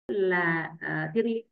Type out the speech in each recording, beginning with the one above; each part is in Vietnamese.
là thiêng liêng,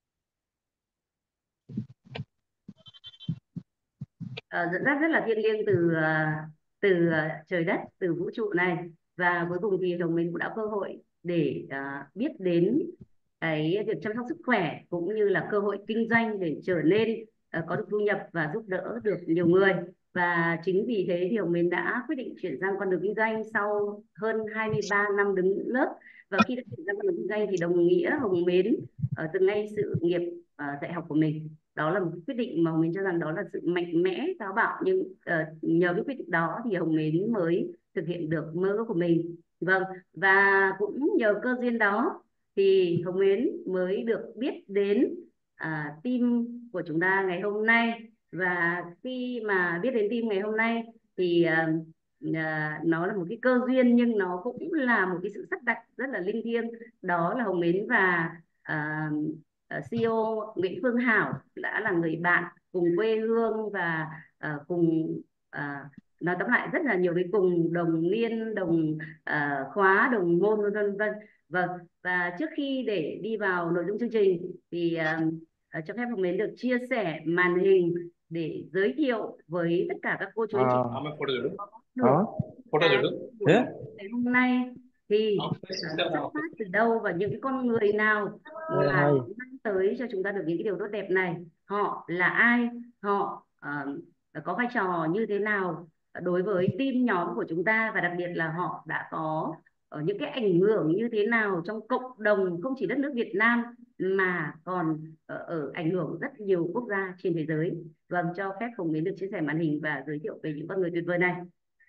dẫn dắt rất là thiêng liêng từ trời đất, từ vũ trụ này. Và cuối cùng thì Hồng Minh cũng đã cơ hội để biết đến cái việc chăm sóc sức khỏe cũng như là cơ hội kinh doanh để trở nên có được thu nhập và giúp đỡ được nhiều người. Và chính vì thế thì Hồng Mến đã quyết định chuyển sang con đường kinh doanh sau hơn 23 năm đứng lớp. Và khi đã chuyển sang con đường kinh doanh thì đồng nghĩa Hồng Mến từng ngay sự nghiệp dạy học của mình. Đó là một quyết định mà Hồng Mến cho rằng đó là sự mạnh mẽ táo bạo, nhưng nhờ cái quyết định đó thì Hồng Mến mới thực hiện được mơ ước của mình. Vâng, và cũng nhờ cơ duyên đó thì Hồng Mến mới được biết đến team của chúng ta ngày hôm nay. Và khi mà biết đến team ngày hôm nay thì nó là một cái cơ duyên, nhưng nó cũng là một cái sự sắp đặt rất là linh thiêng. Đó là Hồng Mến và à, CEO Nguyễn Phương Hảo đã là người bạn cùng quê hương và cùng nói tóm lại rất là nhiều, cái cùng đồng niên, đồng khóa, đồng môn, vân vân. Vâng, và trước khi để đi vào nội dung chương trình thì cho phép Hồng Mến được chia sẻ màn hình để giới thiệu với tất cả các cô chú anh chị हाँ मैं फोटो दे दूँ có được हाँ photo cái दे दूँ buổi है ngày hôm nay thì office system xuất phát office từ đâu và những cái con người nào hay mà hay mang tới cho chúng ta được những cái điều tốt đẹp này. Họ là ai, họ có vai trò như thế nào đối với team nhóm của chúng ta, và đặc biệt là họ đã có những cái ảnh hưởng như thế nào trong cộng đồng không chỉ đất nước Việt Nam mà còn ở ảnh hưởng rất nhiều quốc gia trên thế giới. Vâng, cho phép Hồng Yến được chia sẻ màn hình và giới thiệu về những con người tuyệt vời này.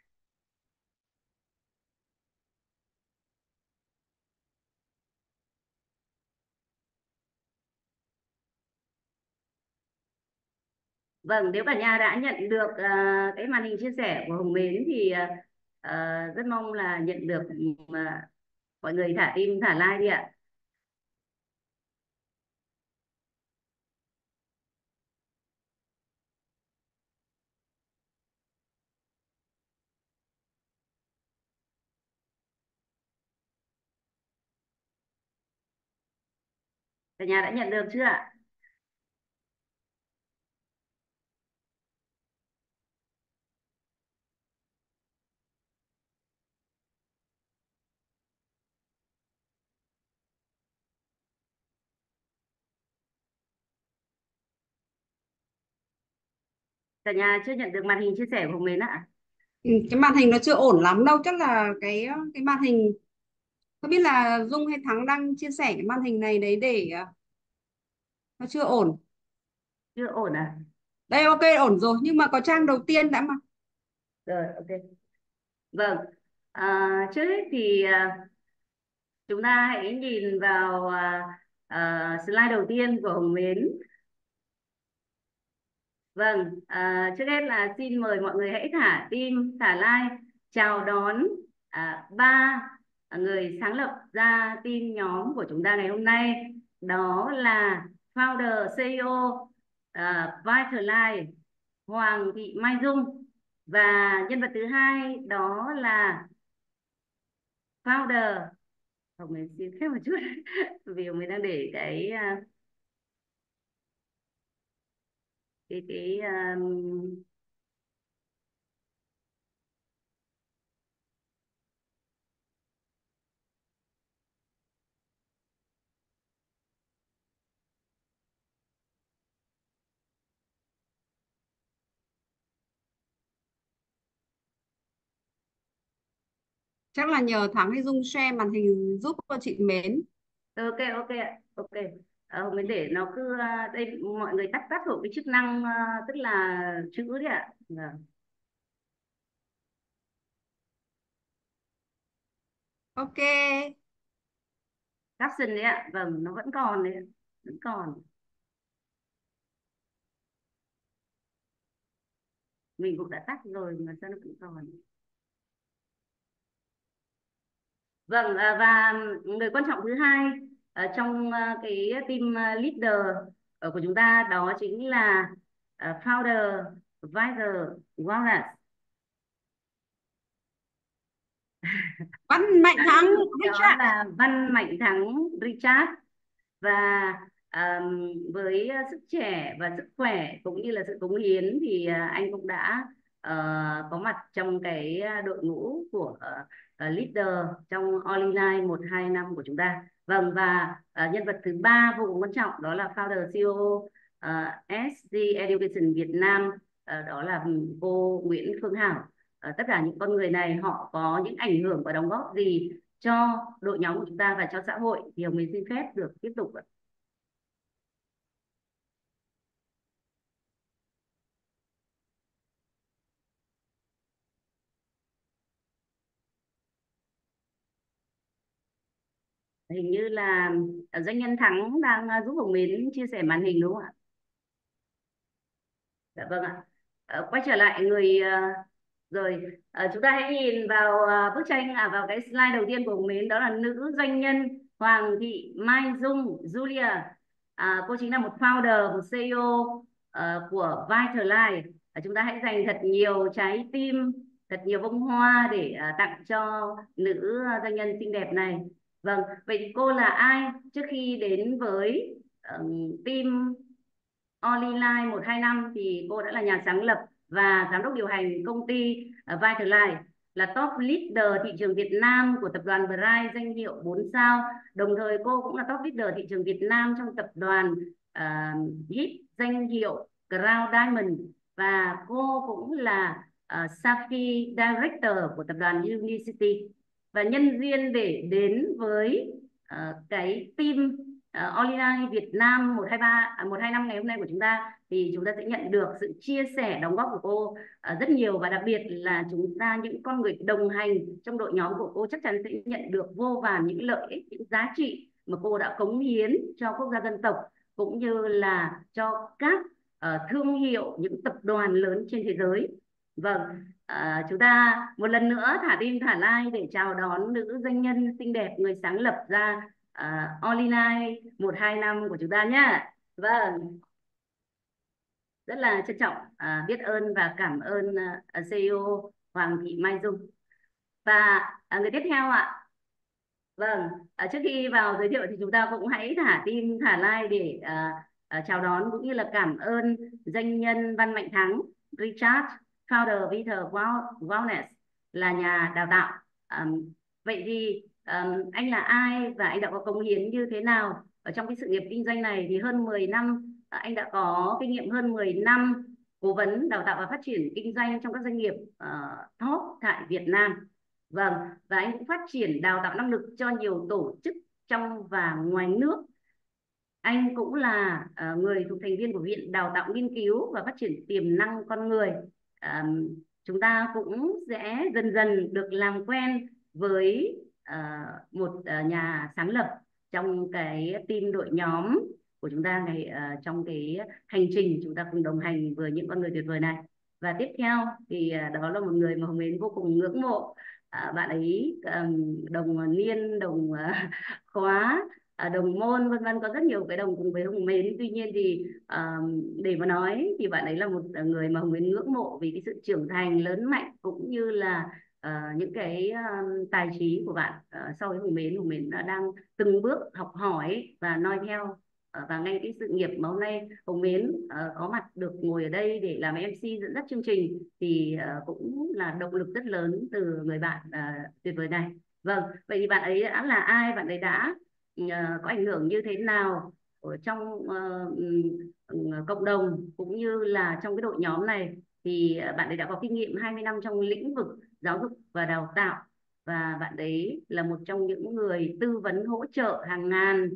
Vâng, nếu cả nhà đã nhận được cái màn hình chia sẻ của Hồng Mến thì rất mong là nhận được mọi người thả tim thả like đi ạ. Cả nhà đã nhận được chưa ạ? Cả nhà chưa nhận được màn hình chia sẻ của Hồng Mến ạ? Cái màn hình nó chưa ổn lắm đâu, chắc là cái màn hình, không biết là Dung hay Thắng đang chia sẻ cái màn hình này đấy để nó chưa ổn. Chưa ổn à? Đây, ok, ổn rồi, nhưng mà có trang đầu tiên đã mà. Rồi, ok. Vâng, trước hết thì chúng ta hãy nhìn vào slide đầu tiên của Hồng Mến. Vâng, trước hết là xin mời mọi người hãy thả tim, thả like, chào đón ba người sáng lập ra team nhóm của chúng ta ngày hôm nay. Đó là founder CEO Vitalife Hoàng Thị Mai Dung, và nhân vật thứ hai đó là founder, Hồng mình xin phép một chút vì mình đang để cái Chắc là nhờ Thắng hay Dung share màn hình giúp cho chị Mến. ok, ok ạ, ok. Mình để nó cứ đây, mọi người tắt tắt vào cái chức năng tức là chữ đấy ạ. Vâng. Ok. Caption đấy ạ, vâng, nó vẫn còn đấy ạ. Vẫn còn, mình cũng đã tắt rồi mà sao nó vẫn còn. Vâng, và người quan trọng thứ hai trong cái team leader của chúng ta đó chính là founder Visor Wallace. Văn Mạnh Thắng, Đó Richard. là Văn Mạnh Thắng Richard. và với sức trẻ và sức khỏe cũng như là sự cống hiến thì anh cũng đã có mặt trong cái đội ngũ của leader trong Online 1-2 năm của chúng ta. Vâng, và nhân vật thứ ba vô cùng quan trọng đó là founder CEO SG Education Việt Nam, đó là cô Nguyễn Phương Hảo. Tất cả những con người này họ có những ảnh hưởng và đóng góp gì cho đội nhóm của chúng ta và cho xã hội thì Hồng Yến xin phép được tiếp tục ạ. Hình như là doanh nhân Thắng đang giúp Hồng Yến chia sẻ màn hình đúng không ạ? Dạ vâng ạ. Quay trở lại rồi chúng ta hãy nhìn vào bức tranh vào cái slide đầu tiên của mình, đó là nữ doanh nhân Hoàng Thị Mai Dung Julia. Cô chính là một founder, một CEO của Vitalite. Chúng ta hãy dành thật nhiều trái tim, thật nhiều bông hoa để tặng cho nữ doanh nhân xinh đẹp này. Vâng, vậy thì cô là ai? Trước khi đến với team Online 1-2 năm thì cô đã là nhà sáng lập và giám đốc điều hành công ty Vitalite, là top leader thị trường Việt Nam của tập đoàn Bright danh hiệu 4 sao. Đồng thời cô cũng là top leader thị trường Việt Nam trong tập đoàn HIT danh hiệu Crown Diamond, và cô cũng là Safety Director của tập đoàn Unicity. Và nhân duyên để đến với cái team Online Việt Nam 1-2 năm ngày hôm nay của chúng ta thì chúng ta sẽ nhận được sự chia sẻ đóng góp của cô rất nhiều, và đặc biệt là chúng ta, những con người đồng hành trong đội nhóm của cô, chắc chắn sẽ nhận được vô vàn những lợi ích, những giá trị mà cô đã cống hiến cho quốc gia dân tộc cũng như là cho các thương hiệu, những tập đoàn lớn trên thế giới. Vâng, chúng ta một lần nữa thả tim thả like để chào đón nữ doanh nhân xinh đẹp, người sáng lập ra Online 1-2 năm của chúng ta nhé. Vâng, rất là trân trọng biết ơn và cảm ơn CEO Hoàng Thị Mai Dung. Và người tiếp theo ạ. Vâng, trước khi vào giới thiệu thì chúng ta cũng hãy thả tim thả like để chào đón cũng như là cảm ơn doanh nhân Văn Mạnh Thắng Richard, founder Vital Wellness, là nhà đào tạo. Vậy thì anh là ai và anh đã có cống hiến như thế nào ở trong cái sự nghiệp kinh doanh này? Thì hơn 10 năm anh đã có kinh nghiệm, hơn 10 năm cố vấn đào tạo và phát triển kinh doanh trong các doanh nghiệp top tại Việt Nam. Vâng, và anh cũng phát triển đào tạo năng lực cho nhiều tổ chức trong và ngoài nước. Anh cũng là người thuộc thành viên của Viện Đào tạo Nghiên cứu và Phát triển tiềm năng con người. À, chúng ta cũng sẽ dần dần được làm quen với một nhà sáng lập trong cái team đội nhóm của chúng ta này, trong cái hành trình chúng ta cùng đồng hành với những con người tuyệt vời này. Và tiếp theo thì đó là một người mà Hồng Yến vô cùng ngưỡng mộ. Bạn ấy đồng niên, đồng khóa, đồng môn vân vân, có rất nhiều cái đồng cùng với Hồng Mến. Tuy nhiên thì để mà nói thì bạn ấy là một người mà Hồng Mến ngưỡng mộ vì cái sự trưởng thành lớn mạnh cũng như là những cái tài trí của bạn. Sau với Hồng Mến đã đang từng bước học hỏi và noi theo, và ngay cái sự nghiệp mà hôm nay Hồng Mến có mặt được ngồi ở đây để làm MC dẫn dắt chương trình thì cũng là động lực rất lớn từ người bạn tuyệt vời này. Vâng, vậy thì bạn ấy đã là ai, bạn ấy đã có ảnh hưởng như thế nào ở trong cộng đồng cũng như là trong cái đội nhóm này? Thì bạn ấy đã có kinh nghiệm 20 năm trong lĩnh vực giáo dục và đào tạo, và bạn ấy là một trong những người tư vấn hỗ trợ hàng ngàn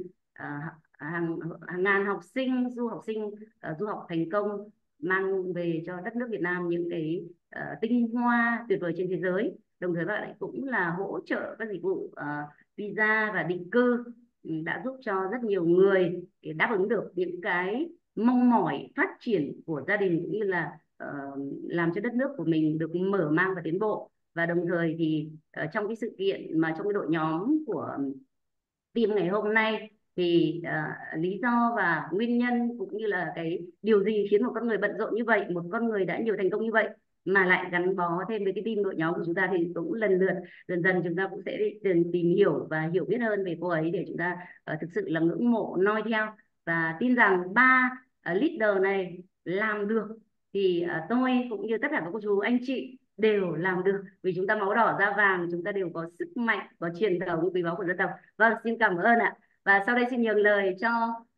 hàng ngàn học sinh, học sinh du học thành công, mang về cho đất nước Việt Nam những cái tinh hoa tuyệt vời trên thế giới. Đồng thời bạn ấy cũng là hỗ trợ các dịch vụ visa và định cư, đã giúp cho rất nhiều người để đáp ứng được những cái mong mỏi phát triển của gia đình cũng như là làm cho đất nước của mình được mở mang và tiến bộ. Và đồng thời thì trong cái sự kiện mà trong cái đội nhóm của team ngày hôm nay thì lý do và nguyên nhân cũng như là cái điều gì khiến một con người bận rộn như vậy, một con người đã nhiều thành công như vậy mà lại gắn bó thêm với cái team đội nhóm của chúng ta thì cũng lần lượt dần dần chúng ta cũng sẽ tìm hiểu và hiểu biết hơn về cô ấy để chúng ta thực sự là ngưỡng mộ noi theo, và tin rằng ba leader này làm được thì tôi cũng như tất cả các cô chú anh chị đều làm được, vì chúng ta máu đỏ da vàng, chúng ta đều có sức mạnh, có truyền thống quý báu của dân tộc. Vâng, xin cảm ơn ạ. Và sau đây xin nhường lời cho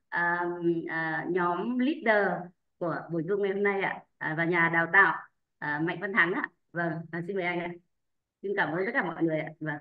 nhóm leader của buổi Zoom ngày hôm nay ạ, và nhà đào tạo Mạnh Văn Thắng ạ. Vâng, xin mời anh ạ. Xin cảm ơn tất cả mọi người ạ. Vâng.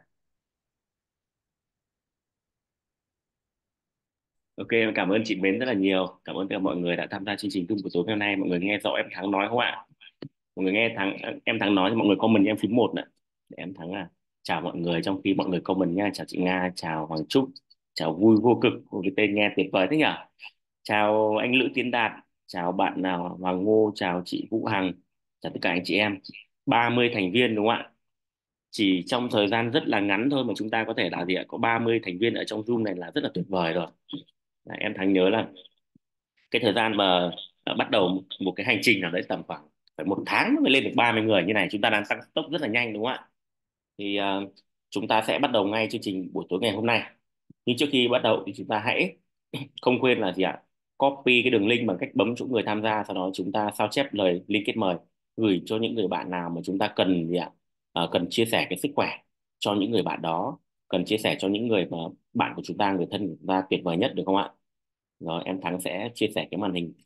Ok, em cảm ơn chị Mến rất là nhiều. Cảm ơn tất cả mọi người đã tham gia chương trình Zoom của tối ngày hôm nay. Mọi người nghe rõ em Thắng nói không ạ? Mọi người nghe em Thắng nói thì mọi người comment cho em phím 1 nè. Để em Thắng chào mọi người trong khi mọi người comment nha. Chào chị Nga, chào Hoàng Trúc, chào Vui Vô Cực. Một cái tên nghe tuyệt vời thế nhỉ? Chào anh Lữ Tiến Đạt, chào bạn nào Hoàng Ngô, chào chị Vũ Hằng, chào tất cả anh chị em. 30 thành viên đúng không ạ? Chỉ trong thời gian rất là ngắn thôi mà chúng ta có thể là gì ạ? Có 30 thành viên ở trong Zoom này là rất là tuyệt vời rồi. Em Thắng nhớ là cái thời gian mà bắt đầu một cái hành trình nào đấy tầm khoảng phải 1 tháng mới lên được 30 người như này, chúng ta đang tăng tốc rất là nhanh đúng không ạ? Thì chúng ta sẽ bắt đầu ngay chương trình buổi tối ngày hôm nay. Nhưng trước khi bắt đầu thì chúng ta hãy không quên là gì ạ? Copy cái đường link bằng cách bấm chỗ người tham gia, sau đó chúng ta sao chép lời liên kết mời gửi cho những người bạn nào mà chúng ta cần gì ạ? Cần chia sẻ cái sức khỏe cho những người bạn đó, cần chia sẻ cho những người mà bạn của chúng ta, người thân của chúng ta tuyệt vời nhất, được không ạ? Rồi em Thắng sẽ chia sẻ cái màn hình.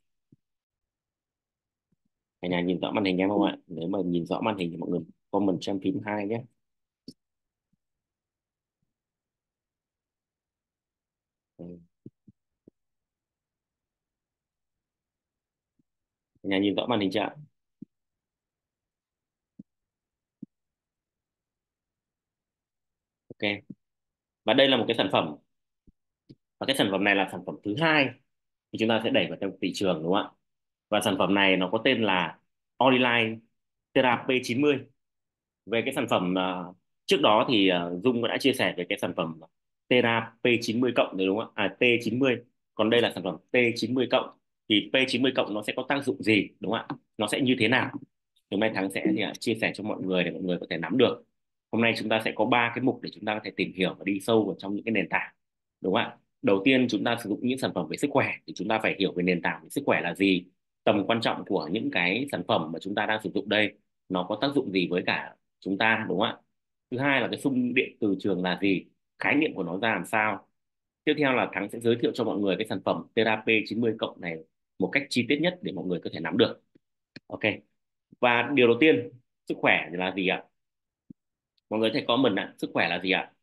Cả nhà nhìn rõ màn hình em không ạ? Nếu mà nhìn rõ màn hình thì mọi người comment cho em phím 2 nhé. Ừ. Cả nhà nhìn rõ màn hình chưa ạ? Ok. Và đây là một cái sản phẩm, và cái sản phẩm này là sản phẩm thứ hai thì chúng ta sẽ đẩy vào trong thị trường đúng không ạ? Và sản phẩm này nó có tên là Online Therapy 90. Về cái sản phẩm trước đó thì Dung cũng đã chia sẻ về cái sản phẩm Tera P90 cộng đấy đúng không ạ? T90. Còn đây là sản phẩm T90 cộng. Thì P90 cộng nó sẽ có tác dụng gì đúng không ạ? Nó sẽ như thế nào? Hôm nay Thắng sẽ thì, chia sẻ cho mọi người để mọi người có thể nắm được. Hôm nay chúng ta sẽ có 3 cái mục để chúng ta có thể tìm hiểu và đi sâu vào trong những cái nền tảng đúng không ạ? Đầu tiên chúng ta sử dụng những sản phẩm về sức khỏe thì chúng ta phải hiểu về nền tảng về sức khỏe là gì, tầm quan trọng của những cái sản phẩm mà chúng ta đang sử dụng đây, nó có tác dụng gì với cả chúng ta đúng không ạ? Thứ hai là cái xung điện từ trường là gì, khái niệm của nó ra làm sao. Tiếp theo là Thắng sẽ giới thiệu cho mọi người cái sản phẩm Therapy 90 cộng này một cách chi tiết nhất để mọi người có thể nắm được. Ok. Và điều đầu tiên, sức khỏe thì là gì ạ? Mọi người thấy có mình ạ, sức khỏe là gì ạ?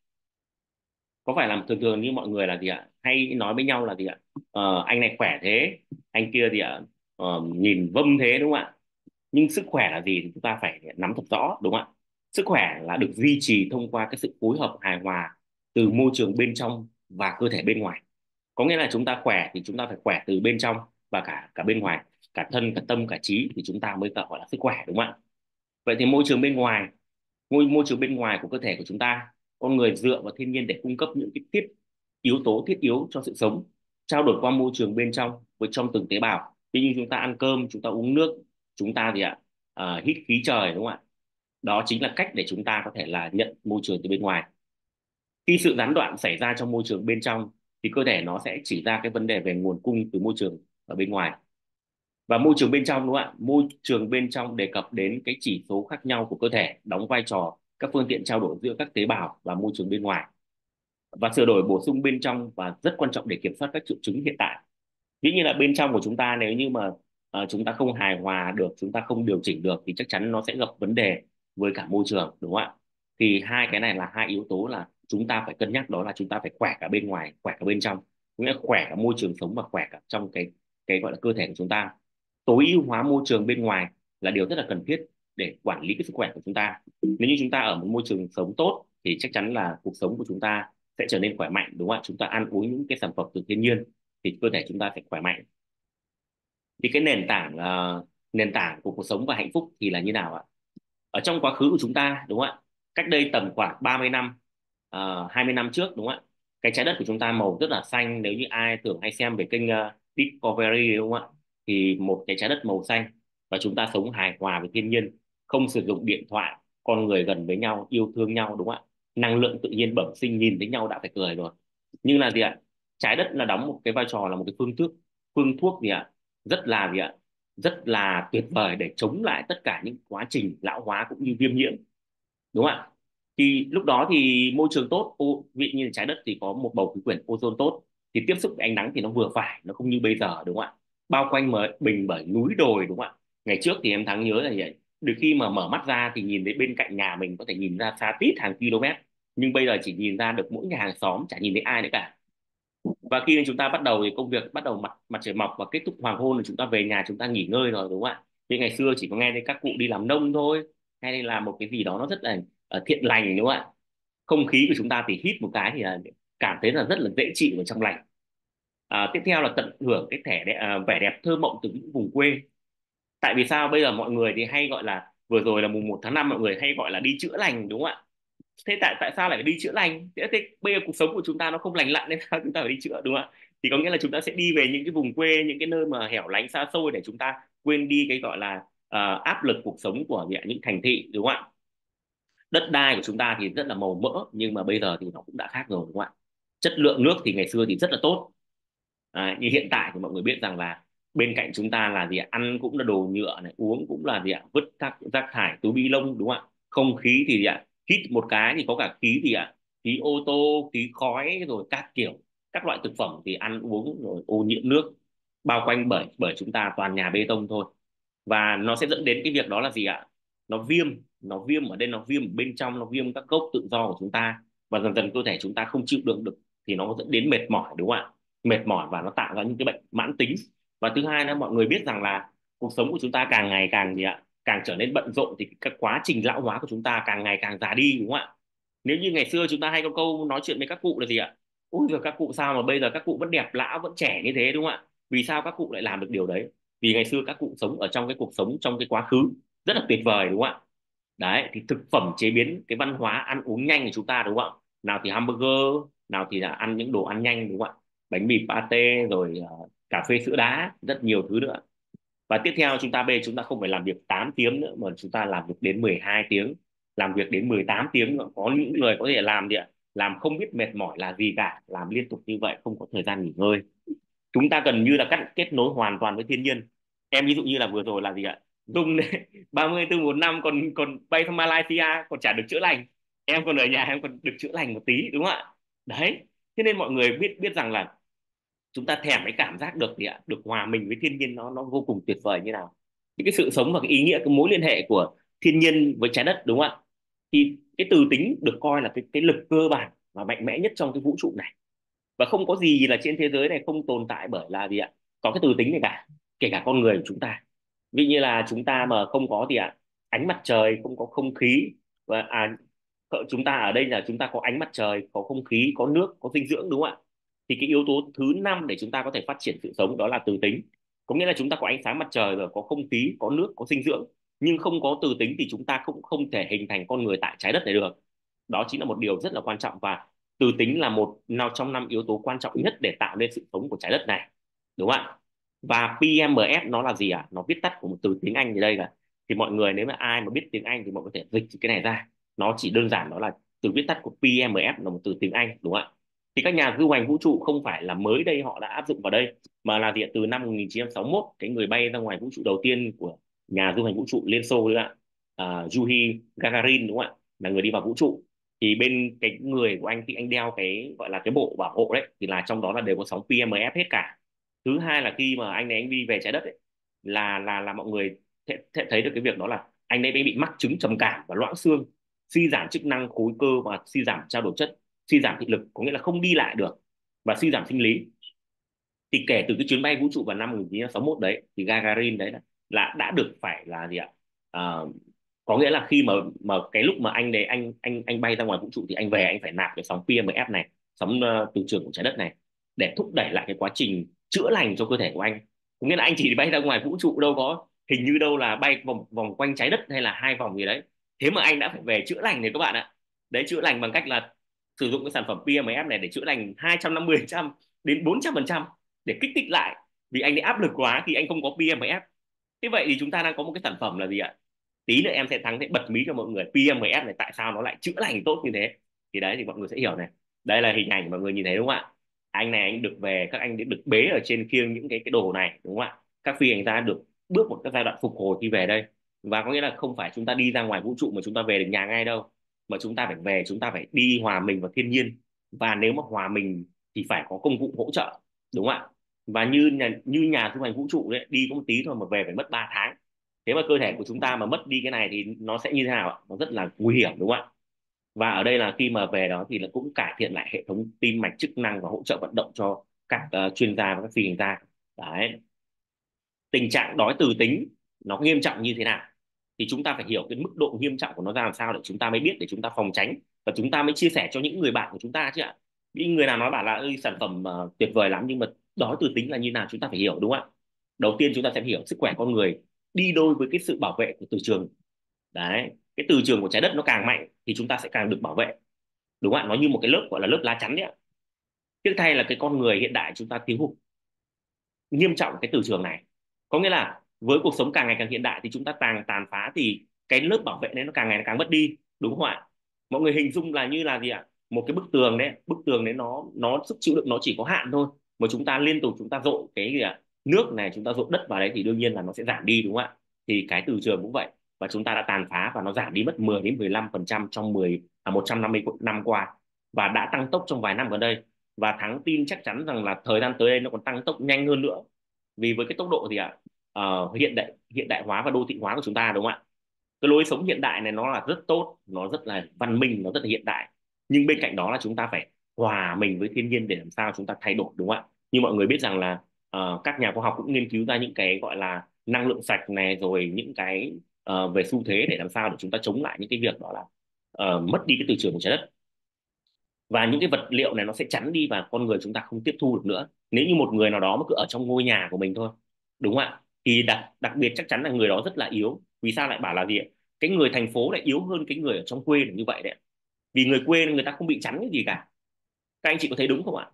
Có phải là thường thường như mọi người là gì ạ, hay nói với nhau là gì ạ? Anh này khỏe thế, anh kia gì ạ? Nhìn vâm thế đúng không ạ? Nhưng sức khỏe là gì thì chúng ta phải nắm thật rõ đúng không ạ? Sức khỏe là được duy trì thông qua cái sự phối hợp hài hòa từ môi trường bên trong và cơ thể bên ngoài. Có nghĩa là chúng ta khỏe thì chúng ta phải khỏe từ bên trong và cả cả bên ngoài, cả thân cả tâm cả trí thì chúng ta mới gọi là sức khỏe đúng không ạ? Vậy thì môi trường bên ngoài, môi trường bên ngoài của cơ thể của chúng ta, con người dựa vào thiên nhiên để cung cấp những cái yếu tố thiết yếu cho sự sống, trao đổi qua môi trường bên trong với trong từng tế bào. Ví như chúng ta ăn cơm, chúng ta uống nước, chúng ta gì ạ? Hít khí trời đúng không ạ? Đó chính là cách để chúng ta có thể là nhận môi trường từ bên ngoài. Khi sự gián đoạn xảy ra trong môi trường bên trong thì cơ thể nó sẽ chỉ ra cái vấn đề về nguồn cung từ môi trường ở bên ngoài. Và môi trường bên trong đúng không ạ? Môi trường bên trong đề cập đến cái chỉ số khác nhau của cơ thể đóng vai trò các phương tiện trao đổi giữa các tế bào và môi trường bên ngoài, và sửa đổi bổ sung bên trong và rất quan trọng để kiểm soát các triệu chứng hiện tại. Ví như là bên trong của chúng ta nếu như mà chúng ta không hài hòa được, chúng ta không điều chỉnh được thì chắc chắn nó sẽ gặp vấn đề với cả môi trường đúng không ạ? Thì hai cái này là hai yếu tố là chúng ta phải cân nhắc, đó là chúng ta phải khỏe cả bên ngoài, khỏe cả bên trong, nghĩa là khỏe cả môi trường sống và khỏe cả trong cái gọi là cơ thể của chúng ta. Tối ưu hóa môi trường bên ngoài là điều rất là cần thiết để quản lý cái sức khỏe của chúng ta. Nếu như chúng ta ở một môi trường sống tốt thì chắc chắn là cuộc sống của chúng ta sẽ trở nên khỏe mạnh đúng không ạ? Chúng ta ăn uống những cái sản phẩm từ thiên nhiên thì cơ thể chúng ta sẽ khỏe mạnh. Thì cái nền tảng của cuộc sống và hạnh phúc thì là như nào ạ? Ở trong quá khứ của chúng ta đúng không ạ? Cách đây tầm khoảng 30 năm, 20 năm trước đúng không ạ? Cái trái đất của chúng ta màu rất là xanh, nếu như ai thường hay xem về kênh Discovery đúng không ạ? Thì một cái trái đất màu xanh và chúng ta sống hài hòa với thiên nhiên, không sử dụng điện thoại, con người gần với nhau, yêu thương nhau, đúng không ạ? Năng lượng tự nhiên bẩm sinh, nhìn thấy nhau đã phải cười rồi. Nhưng là gì ạ? Trái đất là đóng một cái vai trò là một cái phương thuốc gì ạ, rất là gì ạ, rất là tuyệt vời để chống lại tất cả những quá trình lão hóa cũng như viêm nhiễm, đúng không ạ? Thì lúc đó thì môi trường tốt, ví dụ như trái đất thì có một bầu khí quyển ozone tốt, thì tiếp xúc với ánh nắng thì nó vừa phải, nó không như bây giờ, đúng không ạ? Bao quanh mình bởi núi đồi, đúng không ạ? Ngày trước thì em Thắng nhớ là vậy, từ khi mà mở mắt ra thì nhìn thấy bên cạnh nhà mình có thể nhìn ra xa tít hàng km, nhưng bây giờ chỉ nhìn ra được mỗi nhà hàng xóm, chả nhìn thấy ai nữa cả. Và khi chúng ta bắt đầu thì công việc bắt đầu mặt mặt trời mọc và kết thúc hoàng hôn thì chúng ta về nhà chúng ta nghỉ ngơi rồi, đúng không ạ? Nhưng ngày xưa chỉ có nghe thấy các cụ đi làm nông thôi, hay là một cái gì đó nó rất là thiện lành, đúng không ạ? Không khí của chúng ta thì hít một cái thì cảm thấy là rất là dễ chịu và trong lành. Tiếp theo là tận hưởng cái vẻ đẹp thơ mộng từ những vùng quê. Tại vì sao bây giờ mọi người thì hay gọi là, vừa rồi là mùng 1 tháng 5 mọi người hay gọi là đi chữa lành, đúng không ạ? Thế tại tại sao lại phải đi chữa lành? Thế bây giờ cuộc sống của chúng ta nó không lành lặn nên sao chúng ta phải đi chữa, đúng không ạ? Thì có nghĩa là chúng ta sẽ đi về những cái vùng quê, những cái nơi mà hẻo lánh xa xôi để chúng ta quên đi cái gọi là áp lực cuộc sống của những thành thị, đúng không ạ? Đất đai của chúng ta thì rất là màu mỡ, nhưng mà bây giờ thì nó cũng đã khác rồi, đúng không ạ? Chất lượng nước thì ngày xưa thì rất là tốt. Như hiện tại thì mọi người biết rằng là bên cạnh chúng ta là gì ạ? Ăn cũng là đồ nhựa này, uống cũng là gì ạ? Vứt các rác thải túi bi lông, đúng không ạ? Không khí thì gì ạ? Hít một cái thì có cả khí gì ạ? Khí ô tô, khí khói, rồi các kiểu các loại thực phẩm thì ăn uống rồi ô nhiễm nước, bao quanh bởi bởi chúng ta toàn nhà bê tông thôi. Và nó sẽ dẫn đến cái việc đó là gì ạ? Nó viêm ở đây, nó viêm ở bên trong, nó viêm các gốc tự do của chúng ta, và dần dần cơ thể chúng ta không chịu đựng được thì nó dẫn đến mệt mỏi, đúng không ạ? Mệt mỏi và nó tạo ra những cái bệnh mãn tính. Và thứ hai là mọi người biết rằng là cuộc sống của chúng ta càng ngày càng gì ạ, càng trở nên bận rộn thì cái quá trình lão hóa của chúng ta càng ngày càng già đi, đúng không ạ? Nếu như ngày xưa chúng ta hay có câu nói chuyện với các cụ là gì ạ? Ôi giờ các cụ sao mà bây giờ các cụ vẫn đẹp lão vẫn trẻ như thế, đúng không ạ? Vì sao các cụ lại làm được điều đấy? Vì ngày xưa các cụ sống ở trong cái cuộc sống trong cái quá khứ rất là tuyệt vời, đúng không ạ? Đấy thì thực phẩm chế biến, cái văn hóa ăn uống nhanh của chúng ta, đúng không ạ? Nào thì hamburger, nào thì là ăn những đồ ăn nhanh, đúng không ạ? Bánh mì pate, rồi cà phê sữa đá, rất nhiều thứ nữa. Và tiếp theo chúng ta bây giờ chúng ta không phải làm việc 8 tiếng nữa mà chúng ta làm việc đến 12 tiếng, làm việc đến 18 tiếng nữa. Có những người có thể làm gì ạ, làm không biết mệt mỏi là gì cả, làm liên tục như vậy không có thời gian nghỉ ngơi. Chúng ta gần như là cắt kết nối hoàn toàn với thiên nhiên. Em ví dụ như là vừa rồi là gì ạ, Dung đấy, 34 1 năm còn còn bay sang Malaysia còn chả được chữa lành, em còn ở nhà em còn được chữa lành một tí, đúng không ạ? Đấy, thế nên mọi người biết biết rằng là chúng ta thèm cái cảm giác được gì ạ, được hòa mình với thiên nhiên, nó vô cùng tuyệt vời như nào. Những cái sự sống và cái ý nghĩa, cái mối liên hệ của thiên nhiên với trái đất, đúng không ạ? Thì cái từ tính được coi là cái lực cơ bản và mạnh mẽ nhất trong cái vũ trụ này, và không có gì là trên thế giới này không tồn tại bởi là gì ạ, có cái từ tính này cả, kể cả con người của chúng ta. Ví như là chúng ta mà không có gì ạ, ánh mặt trời, không có không khí, và chúng ta ở đây là chúng ta có ánh mặt trời, có không khí, có nước, có dinh dưỡng, đúng không ạ? Thì cái yếu tố thứ năm để chúng ta có thể phát triển sự sống đó là từ tính. Có nghĩa là chúng ta có ánh sáng mặt trời rồi, có không khí, có nước, có dinh dưỡng, nhưng không có từ tính thì chúng ta cũng không thể hình thành con người tại trái đất này được. Đó chính là một điều rất là quan trọng, và từ tính là một nào trong 5 yếu tố quan trọng nhất để tạo nên sự sống của trái đất này, đúng không ạ? Và PMF nó là gì ạ? Nó viết tắt của một từ tiếng Anh ở đây là, thì mọi người nếu mà ai mà biết tiếng Anh thì mọi người có thể dịch cái này ra. Nó chỉ đơn giản đó là từ viết tắt của PMF là một từ tiếng Anh, đúng không ạ? Thì các nhà du hành vũ trụ không phải là mới đây họ đã áp dụng vào đây, mà là gì ạ? Từ năm 1961, cái người bay ra ngoài vũ trụ đầu tiên của nhà du hành vũ trụ Liên Xô, đấy ạ, Yuri Gagarin, đúng không ạ? Là người đi vào vũ trụ. Thì bên cái người của anh, khi anh đeo cái gọi là cái bộ bảo hộ đấy, thì là trong đó là đều có sóng PMF hết cả. Thứ hai là khi mà anh này anh đi về trái đất ấy, là mọi người sẽ thấy được cái việc đó là anh ấy bị mắc chứng trầm cảm và loãng xương, suy giảm chức năng khối cơ và suy giảm trao đổi chất, suy giảm thị lực, có nghĩa là không đi lại được, và suy giảm sinh lý. Thì kể từ cái chuyến bay vũ trụ vào năm 1961 đấy, thì Gagarin đấy là đã được phải là gì ạ, à, có nghĩa là khi mà cái lúc mà anh đấy anh bay ra ngoài vũ trụ thì anh về anh phải nạp cái sóng PMF này, sóng từ trường của trái đất này, để thúc đẩy lại cái quá trình chữa lành cho cơ thể của anh. Có nghĩa là anh chỉ bay ra ngoài vũ trụ đâu có hình như đâu là bay vòng vòng quanh trái đất hay là 2 vòng gì đấy, thế mà anh đã phải về chữa lành này các bạn ạ. Đấy, chữa lành bằng cách là sử dụng cái sản phẩm PMF này để chữa lành 250% đến 400% để kích thích lại, vì anh ấy áp lực quá thì anh không có PMF. Thế vậy thì chúng ta đang có một cái sản phẩm là gì ạ? tí nữa em sẽ thắng sẽ bật mí cho mọi người PMS này tại sao nó lại chữa lành tốt như thế. Thì đấy thì mọi người sẽ hiểu này, đây là hình ảnh mọi người nhìn thấy đúng không ạ? Anh này anh được về, các anh được bế ở trên khiêng những cái đồ này đúng không ạ? Các phi hành gia được bước một cái giai đoạn phục hồi khi về đây, và có nghĩa là không phải chúng ta đi ra ngoài vũ trụ mà chúng ta về được nhà ngay đâu, mà chúng ta phải về, chúng ta phải đi hòa mình vào thiên nhiên, và nếu mà hòa mình thì phải có công cụ hỗ trợ đúng không ạ? Và như nhà du hành vũ trụ đấy, đi có một tí thôi mà về phải mất 3 tháng. Thế mà cơ thể của chúng ta mà mất đi cái này thì nó sẽ như thế nào ạ? Nó rất là nguy hiểm đúng không ạ? Và ở đây là khi mà về đó thì là cũng cải thiện lại hệ thống tim mạch chức năng và hỗ trợ vận động cho các chuyên gia và các phi hành gia. Đấy. Tình trạng đói từ tính nó nghiêm trọng như thế nào thì chúng ta phải hiểu cái mức độ nghiêm trọng của nó ra làm sao để chúng ta mới biết, để chúng ta phòng tránh, và chúng ta mới chia sẻ cho những người bạn của chúng ta chứ ạ. Những người nào nói bảo là ơi sản phẩm tuyệt vời lắm, nhưng mà đói từ tính là như nào chúng ta phải hiểu đúng không ạ? Đầu tiên chúng ta sẽ hiểu sức khỏe con người đi đôi với cái sự bảo vệ của từ trường. Đấy, cái từ trường của trái đất nó càng mạnh thì chúng ta sẽ càng được bảo vệ đúng không ạ? Nó như một cái lớp gọi là lớp lá chắn đấy ạ. Tiếc thay là cái con người hiện đại chúng ta thiếu hụt nghiêm trọng cái từ trường này. Có nghĩa là với cuộc sống càng ngày càng hiện đại thì chúng ta càng tàn phá thì cái lớp bảo vệ đấy nó càng ngày càng mất đi đúng không ạ? Mọi người hình dung là như là gì ạ? Một cái bức tường đấy nó sức chịu đựng nó chỉ có hạn thôi, mà chúng ta liên tục chúng ta dội cái gì ạ, nước này, chúng ta dội đất vào đấy thì đương nhiên là nó sẽ giảm đi đúng không ạ? Thì cái từ trường cũng vậy, và chúng ta đã tàn phá và nó giảm đi mất 10 đến 15% trong 150 năm qua, và đã tăng tốc trong vài năm gần đây. Và Thắng tin chắc chắn rằng là thời gian tới đây nó còn tăng tốc nhanh hơn nữa, vì với cái tốc độ gì ạ, hiện đại hóa và đô thị hóa của chúng ta đúng không ạ? Cái lối sống hiện đại này nó là rất tốt, nó rất là văn minh, nó rất là hiện đại, nhưng bên cạnh đó là chúng ta phải hòa mình với thiên nhiên để làm sao chúng ta thay đổi đúng không ạ? Như mọi người biết rằng là các nhà khoa học cũng nghiên cứu ra những cái gọi là năng lượng sạch này, rồi những cái về xu thế để làm sao để chúng ta chống lại những cái việc đó là mất đi cái từ trường của trái đất, và những cái vật liệu này nó sẽ chắn đi và con người chúng ta không tiếp thu được nữa, nếu như một người nào đó mà cứ ở trong ngôi nhà của mình thôi đúng không ạ? Thì đặc biệt chắc chắn là người đó rất là yếu. Vì sao lại bảo là gì ạ? Cái người thành phố lại yếu hơn cái người ở trong quê là như vậy đấy, vì người quê người ta không bị chắn cái gì cả. Các anh chị có thấy đúng không ạ?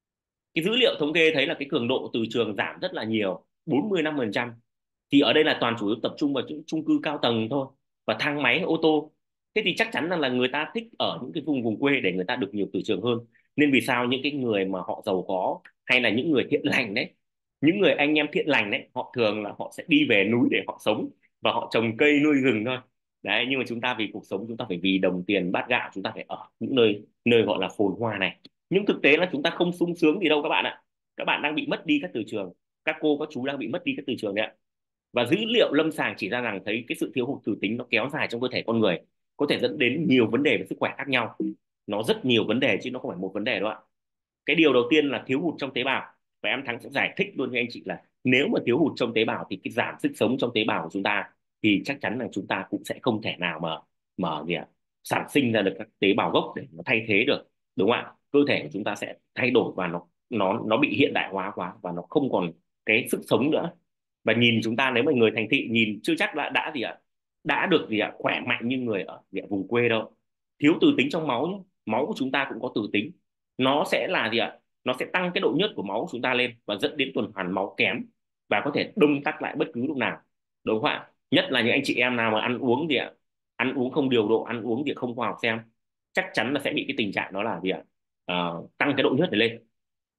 Cái dữ liệu thống kê thấy là cái cường độ từ trường giảm rất là nhiều, 45%. Thì ở đây là toàn chủ yếu tập trung vào những chung cư cao tầng thôi, và thang máy ô tô. Thế thì chắc chắn là người ta thích ở những cái vùng vùng quê để người ta được nhiều từ trường hơn. Nên vì sao những cái người mà họ giàu có hay là những người thiện lành đấy, những người anh em thiện lành đấy, họ thường là họ sẽ đi về núi để họ sống và họ trồng cây nuôi rừng thôi. Đấy, nhưng mà chúng ta vì cuộc sống, chúng ta phải vì đồng tiền bát gạo, chúng ta phải ở những nơi nơi gọi là phồn hoa này. Nhưng thực tế là chúng ta không sung sướng gì đâu các bạn ạ. Các bạn đang bị mất đi các từ trường, các cô các chú đang bị mất đi các từ trường đấy ạ. Và dữ liệu lâm sàng chỉ ra rằng thấy cái sự thiếu hụt từ tính nó kéo dài trong cơ thể con người có thể dẫn đến nhiều vấn đề về sức khỏe khác nhau. Nó rất nhiều vấn đề chứ nó không phải một vấn đề đâu ạ. Cái điều đầu tiên là thiếu hụt trong tế bào, và em Thắng sẽ giải thích luôn với anh chị là nếu mà thiếu hụt trong tế bào thì cái giảm sức sống trong tế bào của chúng ta thì chắc chắn là chúng ta cũng sẽ không thể nào mà gì ạ, sản sinh ra được các tế bào gốc để nó thay thế được đúng không ạ? Cơ thể của chúng ta sẽ thay đổi và nó bị hiện đại hóa quá và nó không còn cái sức sống nữa. Và nhìn chúng ta nếu mà người thành thị nhìn chưa chắc đã gì ạ, đã được gì ạ khỏe mạnh như người ở vùng quê đâu. Thiếu từ tính trong máu nhé, máu của chúng ta cũng có từ tính, nó sẽ là gì ạ, nó sẽ tăng cái độ nhớt của máu của chúng ta lên và dẫn đến tuần hoàn máu kém và có thể đông tắc lại bất cứ lúc nào đúng không ạ? Nhất là những anh chị em nào mà ăn uống gì ạ, ăn uống không điều độ, ăn uống gì không khoa học xem, chắc chắn là sẽ bị cái tình trạng đó là gì ạ. Tăng cái độ nhớt này lên.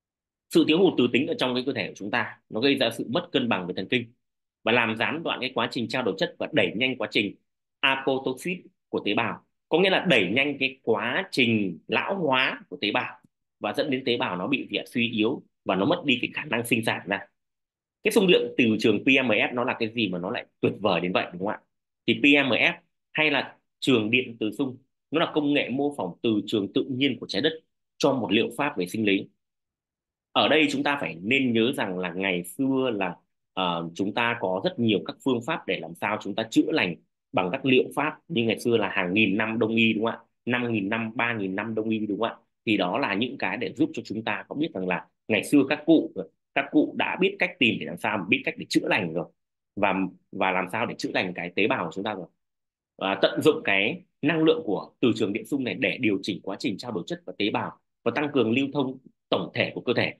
Sự thiếu hụt từ tính ở trong cái cơ thể của chúng ta nó gây ra sự mất cân bằng về thần kinh và làm gián đoạn cái quá trình trao đổi chất và đẩy nhanh quá trình apoptosis của tế bào, có nghĩa là đẩy nhanh cái quá trình lão hóa của tế bào và dẫn đến tế bào nó bị suy yếu và nó mất đi cái khả năng sinh sản ra. Cái xung lượng từ trường PMS nó là cái gì mà nó lại tuyệt vời đến vậy đúng không ạ? Thì PMS hay là trường điện từ xung, nó là công nghệ mô phỏng từ trường tự nhiên của trái đất cho một liệu pháp về sinh lý. Ở đây chúng ta phải nên nhớ rằng là ngày xưa là chúng ta có rất nhiều các phương pháp để làm sao chúng ta chữa lành bằng các liệu pháp, như ngày xưa là hàng nghìn năm đông y đúng không ạ, 5.000 năm 3.000 năm đông y đúng không ạ? Thì đó là những cái để giúp cho chúng ta có biết rằng là ngày xưa các cụ đã biết cách tìm để làm sao mà biết cách để chữa lành rồi, và làm sao để chữa lành cái tế bào của chúng ta rồi, và tận dụng cái năng lượng của từ trường điện xung này để điều chỉnh quá trình trao đổi chất vào tế bào và tăng cường lưu thông tổng thể của cơ thể.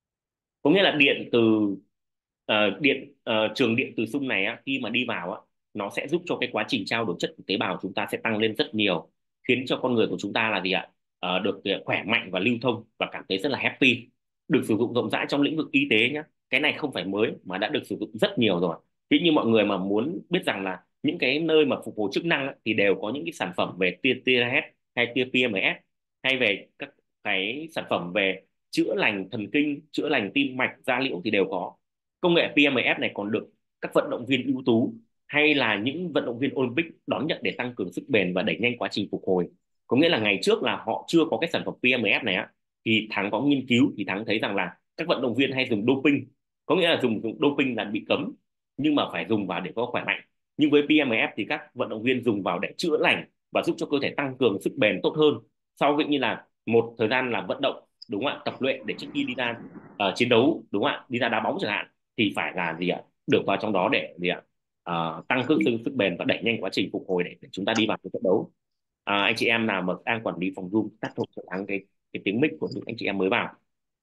Có nghĩa là điện từ trường điện từ xung này á, khi mà đi vào á, nó sẽ giúp cho cái quá trình trao đổi chất của tế bào chúng ta sẽ tăng lên rất nhiều, khiến cho con người của chúng ta là gì ạ? Được khỏe mạnh và lưu thông và cảm thấy rất là happy. Được sử dụng rộng rãi trong lĩnh vực y tế nhé. Cái này không phải mới mà đã được sử dụng rất nhiều rồi. Thế như mọi người mà muốn biết rằng là những cái nơi mà phục hồi chức năng ấy, thì đều có những cái sản phẩm về tia TRS hay tia PMS, hay về các cái sản phẩm về chữa lành thần kinh, chữa lành tim mạch, da liễu thì đều có. Công nghệ PMS này còn được các vận động viên ưu tú hay là những vận động viên Olympic đón nhận để tăng cường sức bền và đẩy nhanh quá trình phục hồi. Có nghĩa là ngày trước là họ chưa có cái sản phẩm PMS này á, thì Thắng có nghiên cứu thì Thắng thấy rằng là các vận động viên hay dùng doping, có nghĩa là dùng doping là bị cấm nhưng mà phải dùng vào để có khỏe mạnh. Nhưng với PMF thì các vận động viên dùng vào để chữa lành và giúp cho cơ thể tăng cường sức bền tốt hơn sau như là một thời gian là vận động, đúng không ạ, tập luyện để trước khi đi ra chiến đấu, đúng không ạ, đi ra đá bóng chẳng hạn, thì phải là gì ạ, được vào trong đó để gì ạ, tăng cường sức bền và đẩy nhanh quá trình phục hồi để chúng ta đi vào cái trận đấu. Anh chị em nào mà đang quản lý phòng Zoom tắt thôi cho Thắng cái tiếng mic của những anh chị em mới vào.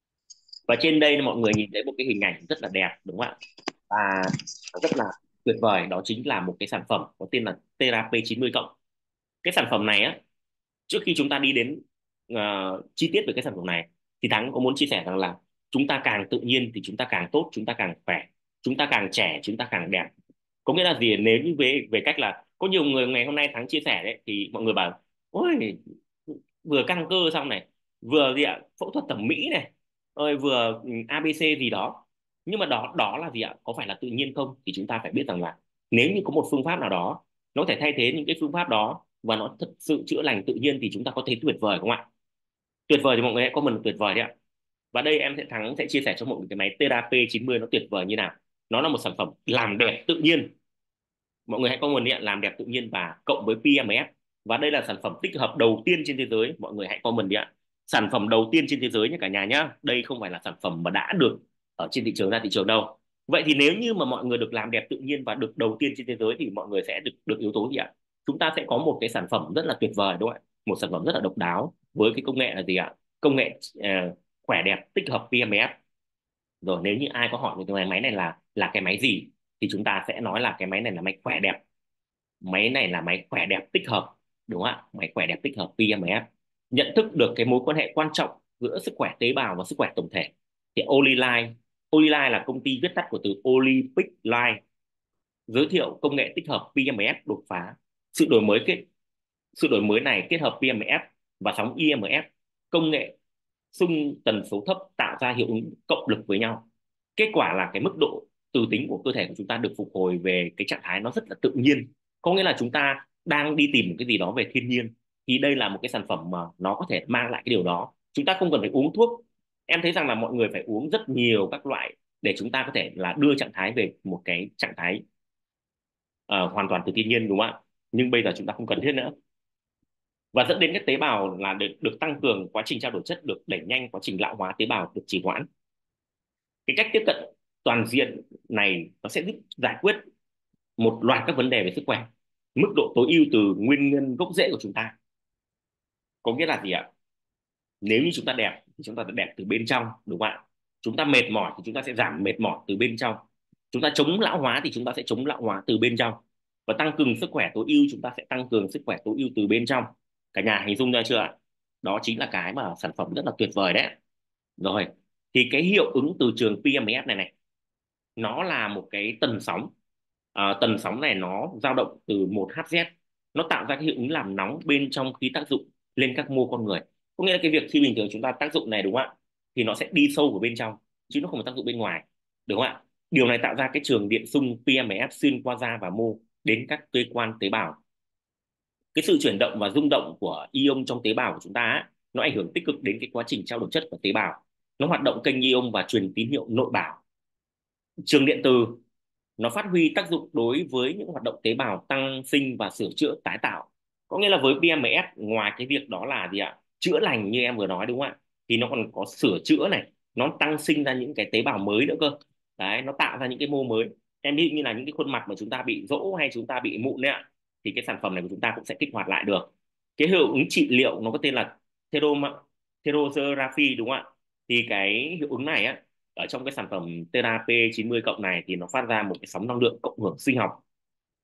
Và trên đây mọi người nhìn thấy một cái hình ảnh rất là đẹp, đúng không ạ, và rất là tuyệt vời, đó chính là một cái sản phẩm có tên là Therapy 90 cộng. Cái sản phẩm này á, trước khi chúng ta đi đến chi tiết về cái sản phẩm này thì Thắng có muốn chia sẻ rằng là chúng ta càng tự nhiên thì chúng ta càng tốt, chúng ta càng khỏe, chúng ta càng trẻ chúng ta càng đẹp. Có nghĩa là gì? Nếu như về cách là có nhiều người ngày hôm nay Thắng chia sẻ đấy thì mọi người bảo ôi, vừa căng cơ xong này, vừa gì ạ, phẫu thuật thẩm mỹ này, rồi vừa ABC gì đó, nhưng mà đó đó là gì ạ, có phải là tự nhiên không? Thì chúng ta phải biết rằng là nếu như có một phương pháp nào đó nó có thể thay thế những cái phương pháp đó và nó thực sự chữa lành tự nhiên thì chúng ta có thấy tuyệt vời không ạ? Tuyệt vời thì mọi người hãy comment tuyệt vời đấy ạ. Và đây Thắng sẽ chia sẻ cho mọi người cái máy Therapy 90 nó tuyệt vời như nào. Nó là một sản phẩm làm đẹp tự nhiên, mọi người hãy comment đi ạ, làm đẹp tự nhiên và cộng với PMF. Và đây là sản phẩm tích hợp đầu tiên trên thế giới, mọi người hãy comment đi ạ, sản phẩm đầu tiên trên thế giới nhé cả nhà nhá, đây không phải là sản phẩm mà đã được ở trên thị trường ra thị trường đâu. Vậy thì nếu như mà mọi người được làm đẹp tự nhiên và được đầu tiên trên thế giới thì mọi người sẽ được yếu tố gì ạ? Chúng ta sẽ có một cái sản phẩm rất là tuyệt vời, đúng không ạ, một sản phẩm rất là độc đáo với cái công nghệ là gì ạ, công nghệ khỏe đẹp tích hợp PMF. Rồi nếu như ai có hỏi về cái máy này là cái máy gì thì chúng ta sẽ nói là cái máy này là máy khỏe đẹp, máy này là máy khỏe đẹp tích hợp, đúng không ạ, máy khỏe đẹp tích hợp PMF. Nhận thức được cái mối quan hệ quan trọng giữa sức khỏe tế bào và sức khỏe tổng thể thì Oliline là công ty viết tắt của từ Olympic Line, giới thiệu công nghệ tích hợp PMF đột phá. Sự đổi mới này kết hợp PMF và sóng IMF, công nghệ xung tần số thấp tạo ra hiệu ứng cộng lực với nhau. Kết quả là cái mức độ từ tính của cơ thể của chúng ta được phục hồi về cái trạng thái nó rất là tự nhiên, có nghĩa là chúng ta đang đi tìm một cái gì đó về thiên nhiên, thì đây là một cái sản phẩm mà nó có thể mang lại cái điều đó. Chúng ta không cần phải uống thuốc. Em thấy rằng là mọi người phải uống rất nhiều các loại để chúng ta có thể là đưa trạng thái về một cái trạng thái hoàn toàn từ thiên nhiên, đúng không ạ, nhưng bây giờ chúng ta không cần thiết nữa, và dẫn đến các tế bào là được tăng cường quá trình trao đổi chất, được đẩy nhanh quá trình lão hóa tế bào, được trì hoãn. Cái cách tiếp cận toàn diện này nó sẽ giúp giải quyết một loạt các vấn đề về sức khỏe mức độ tối ưu từ nguyên nhân gốc rễ của chúng ta. Có nghĩa là gì ạ? Nếu như chúng ta đẹp thì chúng ta sẽ đẹp từ bên trong, đúng không ạ? Chúng ta mệt mỏi thì chúng ta sẽ giảm mệt mỏi từ bên trong. Chúng ta chống lão hóa thì chúng ta sẽ chống lão hóa từ bên trong. Và tăng cường sức khỏe tối ưu, chúng ta sẽ tăng cường sức khỏe tối ưu từ bên trong. Cả nhà hình dung ra chưa ạ? Đó chính là cái mà sản phẩm rất là tuyệt vời đấy. Rồi, thì cái hiệu ứng từ trường PMF này nó là một cái tần sóng. Tần sóng này nó dao động từ 1 Hz, nó tạo ra cái hiệu ứng làm nóng bên trong khi tác dụng lên các mô con người. Có nghĩa là cái việc khi bình thường chúng ta tác dụng này, đúng không ạ, thì nó sẽ đi sâu vào bên trong chứ nó không phải tác dụng bên ngoài, đúng không ạ? Điều này tạo ra cái trường điện xung PMF xuyên qua da và mô đến các cơ quan tế bào. Cái sự chuyển động và rung động của ion trong tế bào của chúng ta ấy, nó ảnh hưởng tích cực đến cái quá trình trao đổi chất của tế bào. Nó hoạt động kênh ion và truyền tín hiệu nội bảo. Trường điện từ nó phát huy tác dụng đối với những hoạt động tế bào tăng sinh và sửa chữa tái tạo. Có nghĩa là với PMF, ngoài cái việc đó là gì ạ, chữa lành như em vừa nói, đúng không ạ, thì nó còn có sửa chữa này, nó tăng sinh ra những cái tế bào mới nữa cơ. Đấy, nó tạo ra những cái mô mới. Em ví dụ như là những cái khuôn mặt mà chúng ta bị rỗ hay chúng ta bị mụn đấy ạ, thì cái sản phẩm này của chúng ta cũng sẽ kích hoạt lại được. Cái hiệu ứng trị liệu nó có tên là Therotherapy, đúng không ạ? Thì cái hiệu ứng này á, ở trong cái sản phẩm Therapy 90 cộng này thì nó phát ra một cái sóng năng lượng cộng hưởng sinh học.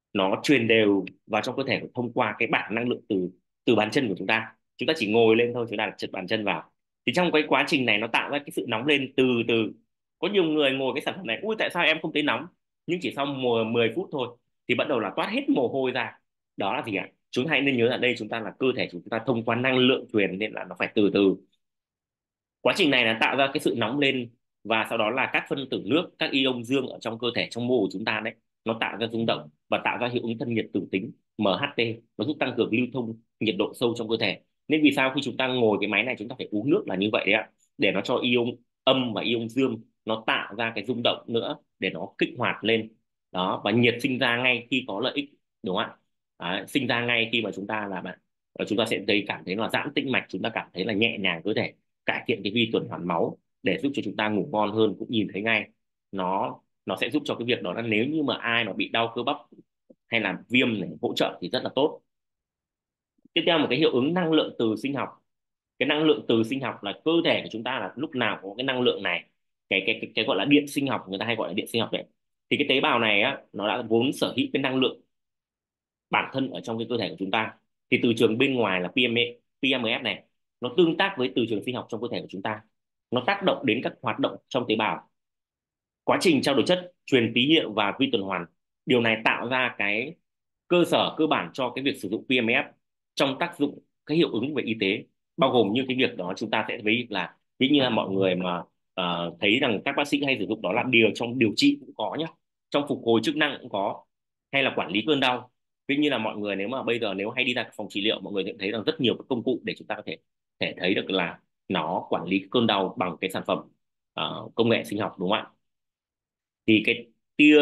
nó truyền đều vào trong cơ thể thông qua cái bảng năng lượng từ từ bàn chân của chúng ta chỉ ngồi lên thôi, chúng ta đặt chật bàn chân vào, thì trong cái quá trình này nó tạo ra cái sự nóng lên từ từ. Có nhiều người ngồi cái sản phẩm này, ui tại sao em không thấy nóng, nhưng chỉ sau 10 phút thôi thì bắt đầu là toát hết mồ hôi ra. Đó là gì ạ? Chúng hãy nên nhớ ở đây chúng ta là cơ thể chúng ta thông qua năng lượng truyền nên là nó phải từ từ. Quá trình này là tạo ra cái sự nóng lên, và sau đó là các phân tử nước, các ion dương ở trong cơ thể, trong mô của chúng ta đấy, nó tạo ra rung động và tạo ra hiệu ứng thân nhiệt tử tính MHT, nó giúp tăng cường lưu thông nhiệt độ sâu trong cơ thể. Nên vì sao khi chúng ta ngồi cái máy này chúng ta phải uống nước là như vậy đấy ạ, để nó cho ion âm và ion dương nó tạo ra cái rung động nữa để nó kích hoạt lên. Đó, và nhiệt sinh ra ngay khi có lợi ích, đúng không ạ? Đấy, sinh ra ngay khi mà chúng ta là bạn, chúng ta sẽ thấy cảm thấy là giãn tĩnh mạch, chúng ta cảm thấy là nhẹ nhàng cơ thể, cải thiện cái vi tuần hoàn máu để giúp cho chúng ta ngủ ngon hơn. Cũng nhìn thấy ngay nó sẽ giúp cho cái việc đó là nếu như mà ai mà bị đau cơ bắp hay là viêm này, hỗ trợ thì rất là tốt. Tiếp theo một cái hiệu ứng năng lượng từ sinh học. Cái năng lượng từ sinh học là cơ thể của chúng ta là lúc nào có cái năng lượng này, cái gọi là điện sinh học, người ta hay gọi là điện sinh học đấy. Thì cái tế bào này á, nó đã vốn sở hữu cái năng lượng bản thân ở trong cái cơ thể của chúng ta. Thì từ trường bên ngoài là PMF này, nó tương tác với từ trường sinh học trong cơ thể của chúng ta, nó tác động đến các hoạt động trong tế bào, quá trình trao đổi chất, truyền tín hiệu và vi tuần hoàn. Điều này tạo ra cái cơ sở cơ bản cho cái việc sử dụng PMF trong tác dụng cái hiệu ứng về y tế, bao gồm như cái việc đó chúng ta sẽ thấy là ví như là mọi người mà thấy rằng các bác sĩ hay sử dụng đó là trong điều trị cũng có nhá, trong phục hồi chức năng cũng có, hay là quản lý cơn đau. Ví như là mọi người nếu mà bây giờ nếu hay đi ra phòng trị liệu, mọi người sẽ thấy rằng rất nhiều các công cụ để chúng ta có thể thấy được là nó quản lý cơn đau bằng cái sản phẩm công nghệ sinh học, đúng không ạ? Thì cái tia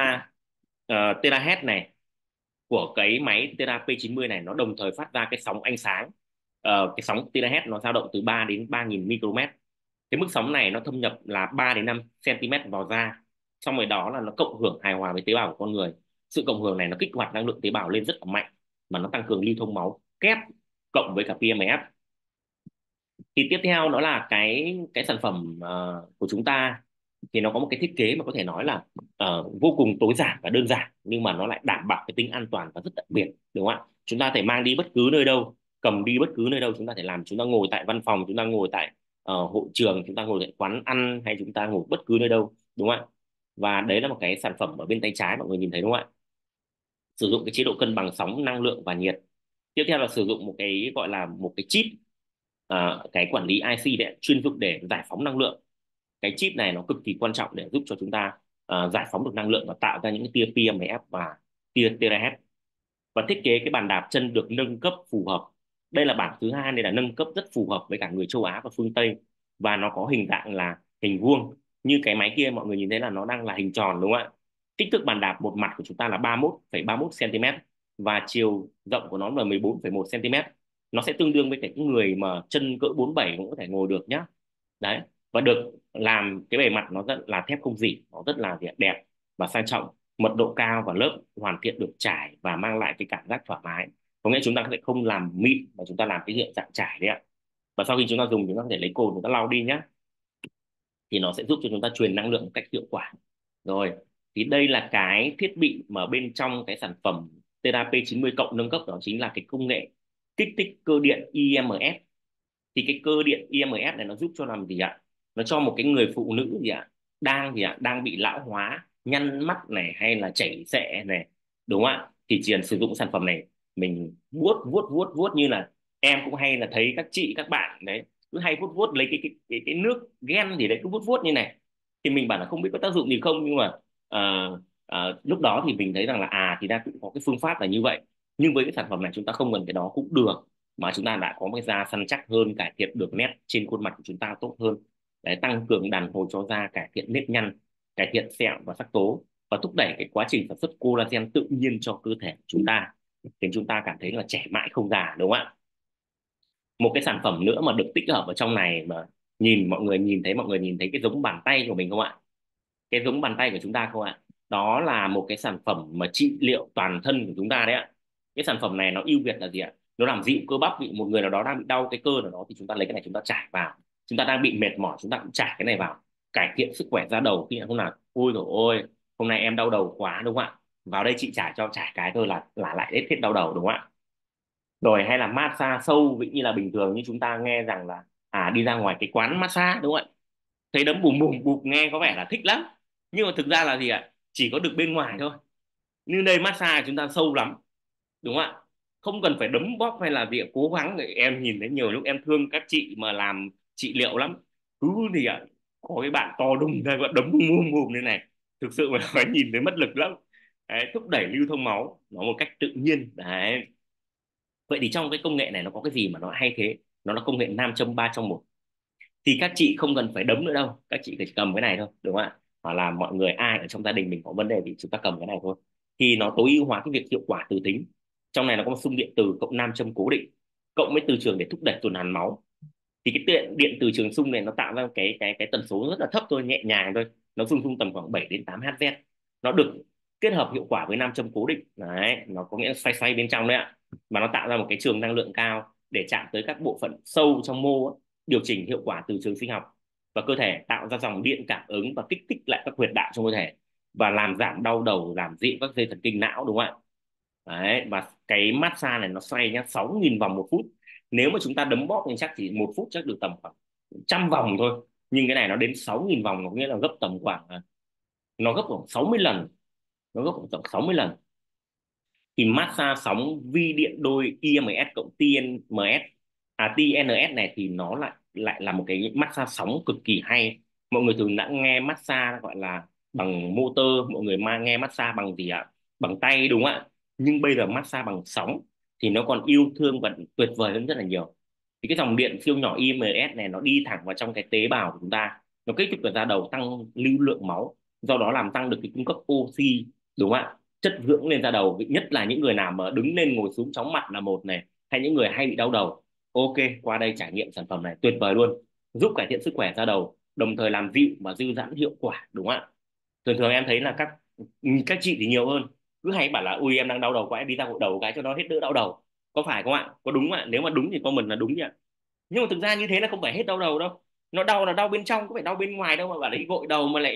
terahertz này của cái máy Tera P90 này, nó đồng thời phát ra cái sóng ánh sáng. Cái sóng terahertz nó dao động từ 3 đến 3.000 micromet. Cái mức sóng này nó thâm nhập là 3 đến 5 cm vào da, xong rồi đó là nó cộng hưởng hài hòa với tế bào của con người. Sự cộng hưởng này nó kích hoạt năng lượng tế bào lên rất là mạnh, mà nó tăng cường lưu thông máu kép cộng với cả PMF. Thì tiếp theo đó là cái sản phẩm của chúng ta, thì nó có một cái thiết kế mà có thể nói là vô cùng tối giản và đơn giản, nhưng mà nó lại đảm bảo cái tính an toàn và rất đặc biệt, đúng không ạ? Chúng ta thể mang đi bất cứ nơi đâu, cầm đi bất cứ nơi đâu chúng ta thể làm. Chúng ta ngồi tại văn phòng, chúng ta ngồi tại hội trường, chúng ta ngồi tại quán ăn, hay chúng ta ngồi bất cứ nơi đâu, đúng không ạ? Và đấy là một cái sản phẩm ở bên tay trái mọi người nhìn thấy, đúng không ạ? Sử dụng cái chế độ cân bằng sóng năng lượng và nhiệt. Tiếp theo là sử dụng một cái gọi là một cái chip, cái quản lý IC đấy, chuyên dụng để giải phóng năng lượng. Cái chip này nó cực kỳ quan trọng để giúp cho chúng ta giải phóng được năng lượng và tạo ra những cái tia PMF và tia terahertz. Và thiết kế cái bàn đạp chân được nâng cấp phù hợp. Đây là bảng thứ hai, nên là nâng cấp rất phù hợp với cả người châu Á và phương Tây, và nó có hình dạng là hình vuông. Như cái máy kia mọi người nhìn thấy là nó đang là hình tròn, đúng không ạ? Kích thước bàn đạp một mặt của chúng ta là 31,31 cm, và chiều rộng của nó là 14,1 cm. Nó sẽ tương đương với cái người mà chân cỡ 47 cũng có thể ngồi được nhá. Đấy, và được làm cái bề mặt nó rất là thép không rỉ, nó rất là đẹp và sang trọng, mật độ cao, và lớp hoàn thiện được trải và mang lại cái cảm giác thoải mái. Có nghĩa chúng ta sẽ không làm mịn mà chúng ta làm cái hiện dạng trải đấy ạ. Và sau khi chúng ta dùng, chúng ta có thể lấy cồn chúng ta lau đi nhé, thì nó sẽ giúp cho chúng ta truyền năng lượng một cách hiệu quả. Rồi, thì đây là cái thiết bị mà bên trong cái sản phẩm Tera P90 cộng nâng cấp, đó chính là cái công nghệ kích thích cơ điện IMF. Thì cái cơ điện IMF này nó giúp cho làm gì ạ? Nó cho một cái người phụ nữ đang bị lão hóa, nhăn mắt này, hay là chảy xệ này, đúng không ạ? Thì chỉ cần sử dụng sản phẩm này, mình vuốt vuốt vuốt vuốt, như là em cũng hay là thấy các chị các bạn đấy cứ hay vuốt vuốt lấy cái nước gen gì đấy, cứ vuốt vuốt như này. Thì mình bảo là không biết có tác dụng gì không, nhưng mà lúc đó thì mình thấy rằng là thì ra cũng có cái phương pháp là như vậy. Nhưng với cái sản phẩm này chúng ta không cần cái đó cũng được, mà chúng ta đã có một cái da săn chắc hơn, cải thiện được nét trên khuôn mặt của chúng ta tốt hơn. Đấy, tăng cường đàn hồi cho da, cải thiện nếp nhăn, cải thiện sẹo và sắc tố, và thúc đẩy cái quá trình sản xuất collagen tự nhiên cho cơ thể của chúng ta, khiến chúng ta cảm thấy là trẻ mãi không già, đúng không ạ? Một cái sản phẩm nữa mà được tích hợp ở trong này mà mọi người nhìn thấy cái giống bàn tay của mình không ạ? Cái giống bàn tay của chúng ta không ạ? Đó là một cái sản phẩm mà trị liệu toàn thân của chúng ta đấy ạ. Cái sản phẩm này nó ưu việt là gì ạ? Nó làm dịu cơ bắp. Bị một người nào đó đang bị đau cái cơ nào đó thì chúng ta lấy cái này chúng ta trải vào. Chúng ta đang bị mệt mỏi, chúng ta cũng trải cái này vào, cải thiện sức khỏe da đầu. Khi hôm nào ôi rồi ôi hôm nay em đau đầu quá, đúng không ạ? vào đây chị trả cái thôi là lại hết hết đau đầu, đúng không ạ? Rồi hay là massage sâu, ví như là bình thường như chúng ta nghe rằng là đi ra ngoài cái quán massage, đúng không ạ, thấy đấm bùm bùm bụp nghe có vẻ là thích lắm, nhưng mà thực ra là gì ạ, chỉ có được bên ngoài thôi. Như đây massage chúng ta sâu lắm, đúng không ạ, không cần phải đấm bóp hay là gì ạ. Cố gắng, em nhìn thấy nhiều lúc em thương các chị mà làm trị liệu lắm, cứ gì ạ, có cái bạn to đùng ra gọi đấm bùm bùm bùm như này, thực sự mà phải nhìn thấy mất lực lắm. Đấy, thúc đẩy lưu thông máu nó một cách tự nhiên đấy. Vậy thì trong cái công nghệ này nó có cái gì mà nó hay thế, nó là công nghệ nam châm 3 trong 1. Thì các chị không cần phải đấm nữa đâu, các chị chỉ cầm cái này thôi, đúng không ạ, hoặc là mọi người ai ở trong gia đình mình có vấn đề thì chúng ta cầm cái này thôi, thì nó tối ưu hóa cái việc hiệu quả từ tính. Trong này nó có một xung điện từ cộng nam châm cố định cộng với từ trường để thúc đẩy tuần hoàn máu. Thì cái điện từ trường xung này nó tạo ra cái tần số rất là thấp thôi, nhẹ nhàng thôi, nó xung xung tầm khoảng 7 đến 8 Hz. Nó được kết hợp hiệu quả với nam châm cố định đấy, nó có nghĩa là xoay xoay bên trong đấy ạ, mà nó tạo ra một cái trường năng lượng cao để chạm tới các bộ phận sâu trong mô ấy, điều chỉnh hiệu quả từ trường sinh học và cơ thể, tạo ra dòng điện cảm ứng và kích thích lại các huyệt đạo trong cơ thể, và làm giảm đau đầu, làm dịu các dây thần kinh não, đúng không ạ? Đấy, và cái massage này nó xoay nhá 6.000 vòng 1 phút. Nếu mà chúng ta đấm bóp thì chắc chỉ 1 phút chắc được tầm khoảng 100 vòng thôi, nhưng cái này nó đến 6.000 vòng, có nghĩa là gấp tầm khoảng nó gấp khoảng 60 lần, nó gấp khoảng tầm 60 lần. Thì massage sóng vi điện đôi IMS cộng TNMS TNS này thì nó lại lại là một cái massage sóng cực kỳ hay. Mọi người thường đã nghe massage gọi là bằng motor, mọi người nghe massage bằng gì ạ, bằng tay, đúng không ạ, nhưng bây giờ massage bằng sóng thì nó còn yêu thương và tuyệt vời hơn rất là nhiều. Thì cái dòng điện siêu nhỏ IMS này nó đi thẳng vào trong cái tế bào của chúng ta, nó kích thích vào da đầu, tăng lưu lượng máu, do đó làm tăng được cái cung cấp oxy, đúng không ạ, chất dưỡng lên da đầu, nhất là những người nào mà đứng lên ngồi xuống chóng mặt là một này, hay những người hay bị đau đầu. Ok, qua đây trải nghiệm sản phẩm này tuyệt vời luôn, giúp cải thiện sức khỏe da đầu, đồng thời làm dịu và dư giãn hiệu quả, đúng không ạ? Thường thường em thấy là các chị thì nhiều hơn, cứ hay bảo là ui em đang đau đầu quá, em đi ra gội đầu cái cho nó hết đỡ đau đầu. Có phải không ạ? Có đúng ạ? Nếu mà đúng thì comment là đúng nhỉ. Nhưng mà thực ra như thế là không phải hết đau đầu đâu, nó đau là đau bên trong, có phải đau bên ngoài đâu mà bảo là đi gội đầu mà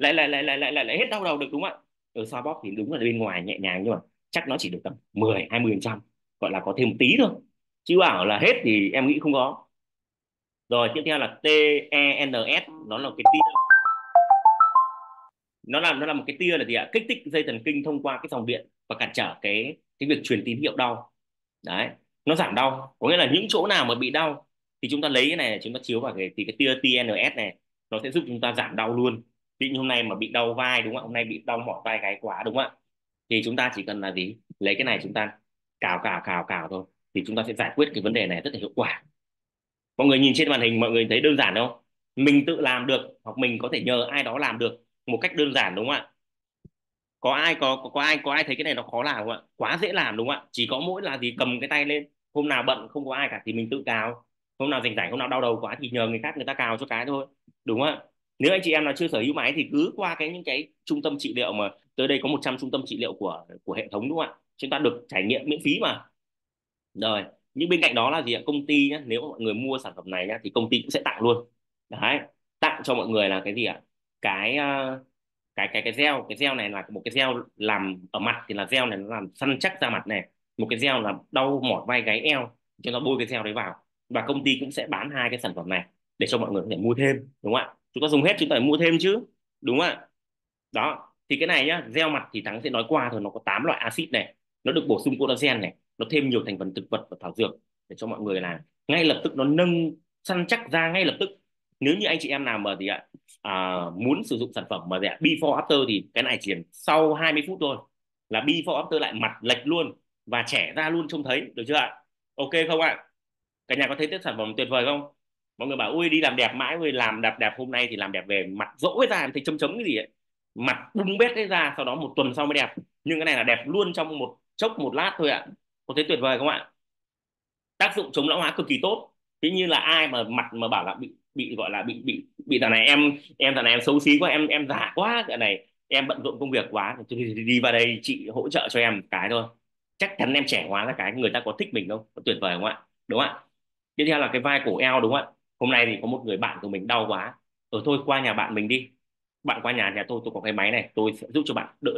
lại hết đau đầu được, đúng không ạ? Xoa bóp thì đúng là bên ngoài nhẹ nhàng, nhưng mà chắc nó chỉ được tầm 10-20%, gọi là có thêm một tí thôi, chứ bảo là hết thì em nghĩ không có. Rồi tiếp theo là TENS, nó là cái tia, nó là một cái tia là gì ạ, kích thích dây thần kinh thông qua cái dòng điện và cản trở cái việc truyền tín hiệu đau. Đấy, nó giảm đau, có nghĩa là những chỗ nào mà bị đau thì chúng ta lấy cái này chúng ta chiếu vào cái tia TNS này, nó sẽ giúp chúng ta giảm đau luôn. Ví dụ hôm nay mà bị đau vai, đúng không ạ, hôm nay bị đau mỏi vai gáy quá, đúng không ạ, thì chúng ta chỉ cần là gì, lấy cái này chúng ta cào cào cào cào thôi, thì chúng ta sẽ giải quyết cái vấn đề này rất là hiệu quả. Mọi người nhìn trên màn hình mọi người thấy đơn giản không? Mình tự làm được hoặc mình có thể nhờ ai đó làm được một cách đơn giản, đúng không ạ? Có ai thấy cái này nó khó làm không ạ? Quá dễ làm, đúng không ạ? Chỉ có mỗi là gì, cầm cái tay lên, hôm nào bận không có ai cả thì mình tự cào, hôm nào rảnh rảnh, hôm nào đau đầu quá thì nhờ người khác người ta cào cho cái thôi, đúng không ạ? Nếu anh chị em nào chưa sở hữu máy thì cứ qua những cái trung tâm trị liệu, mà tới đây có 100 trung tâm trị liệu của hệ thống, đúng không ạ? Chúng ta được trải nghiệm miễn phí mà. Rồi, nhưng bên cạnh đó là gì ạ, công ty nhé, nếu mà mọi người mua sản phẩm này nhá thì công ty cũng sẽ tặng luôn. Đấy, tặng cho mọi người là cái gì ạ, cái cái gel này là một cái gel làm ở mặt, thì là gel này nó làm săn chắc da mặt này, một cái gel là đau mỏi vai gáy eo, cho nó bôi cái gel đấy vào. Và công ty cũng sẽ bán hai cái sản phẩm này để cho mọi người có thể mua thêm, đúng không ạ? Chúng ta dùng hết chúng ta phải mua thêm chứ, đúng không ạ? Đó, thì cái này nhá, gel mặt thì Thắng sẽ nói qua thôi, nó có 8 loại axit này, nó được bổ sung collagen này, nó thêm nhiều thành phần thực vật và thảo dược để cho mọi người là ngay lập tức nó nâng, săn chắc da ngay lập tức. Nếu như anh chị em nào mà gì ạ, muốn sử dụng sản phẩm mà gì ạ, before after thì cái này chỉ sau 20 phút thôi là before after lại mặt lệch luôn và trẻ ra luôn, trông thấy được chưa ạ? Ok không ạ? Cả nhà có thấy cái sản phẩm tuyệt vời không? Mọi người bảo ui đi làm đẹp mãi, ui làm đẹp đẹp, hôm nay thì làm đẹp về mặt rỗ ra em thấy chấm chấm cái gì ấy, mặt bung bét cái ra, sau đó 1 tuần sau mới đẹp. Nhưng cái này là đẹp luôn trong một chốc một lát thôi ạ. Có thấy tuyệt vời không ạ? Tác dụng chống lão hóa cực kỳ tốt. Thế như là ai mà mặt mà bảo là bị gọi là bị thằng này, em thằng này em xấu xí quá, em già quá, cái này em bận rộn công việc quá thì đi vào đây chị hỗ trợ cho em cái thôi, chắc chắn em trẻ hóa ra cái người ta có thích mình đâu, có tuyệt vời không ạ? Đúng không ạ? Tiếp theo là cái vai cổ eo, đúng không ạ? Hôm nay thì có một người bạn của mình đau quá, thôi qua nhà bạn mình đi, bạn qua nhà tôi có cái máy này tôi sẽ giúp cho bạn đỡ đau.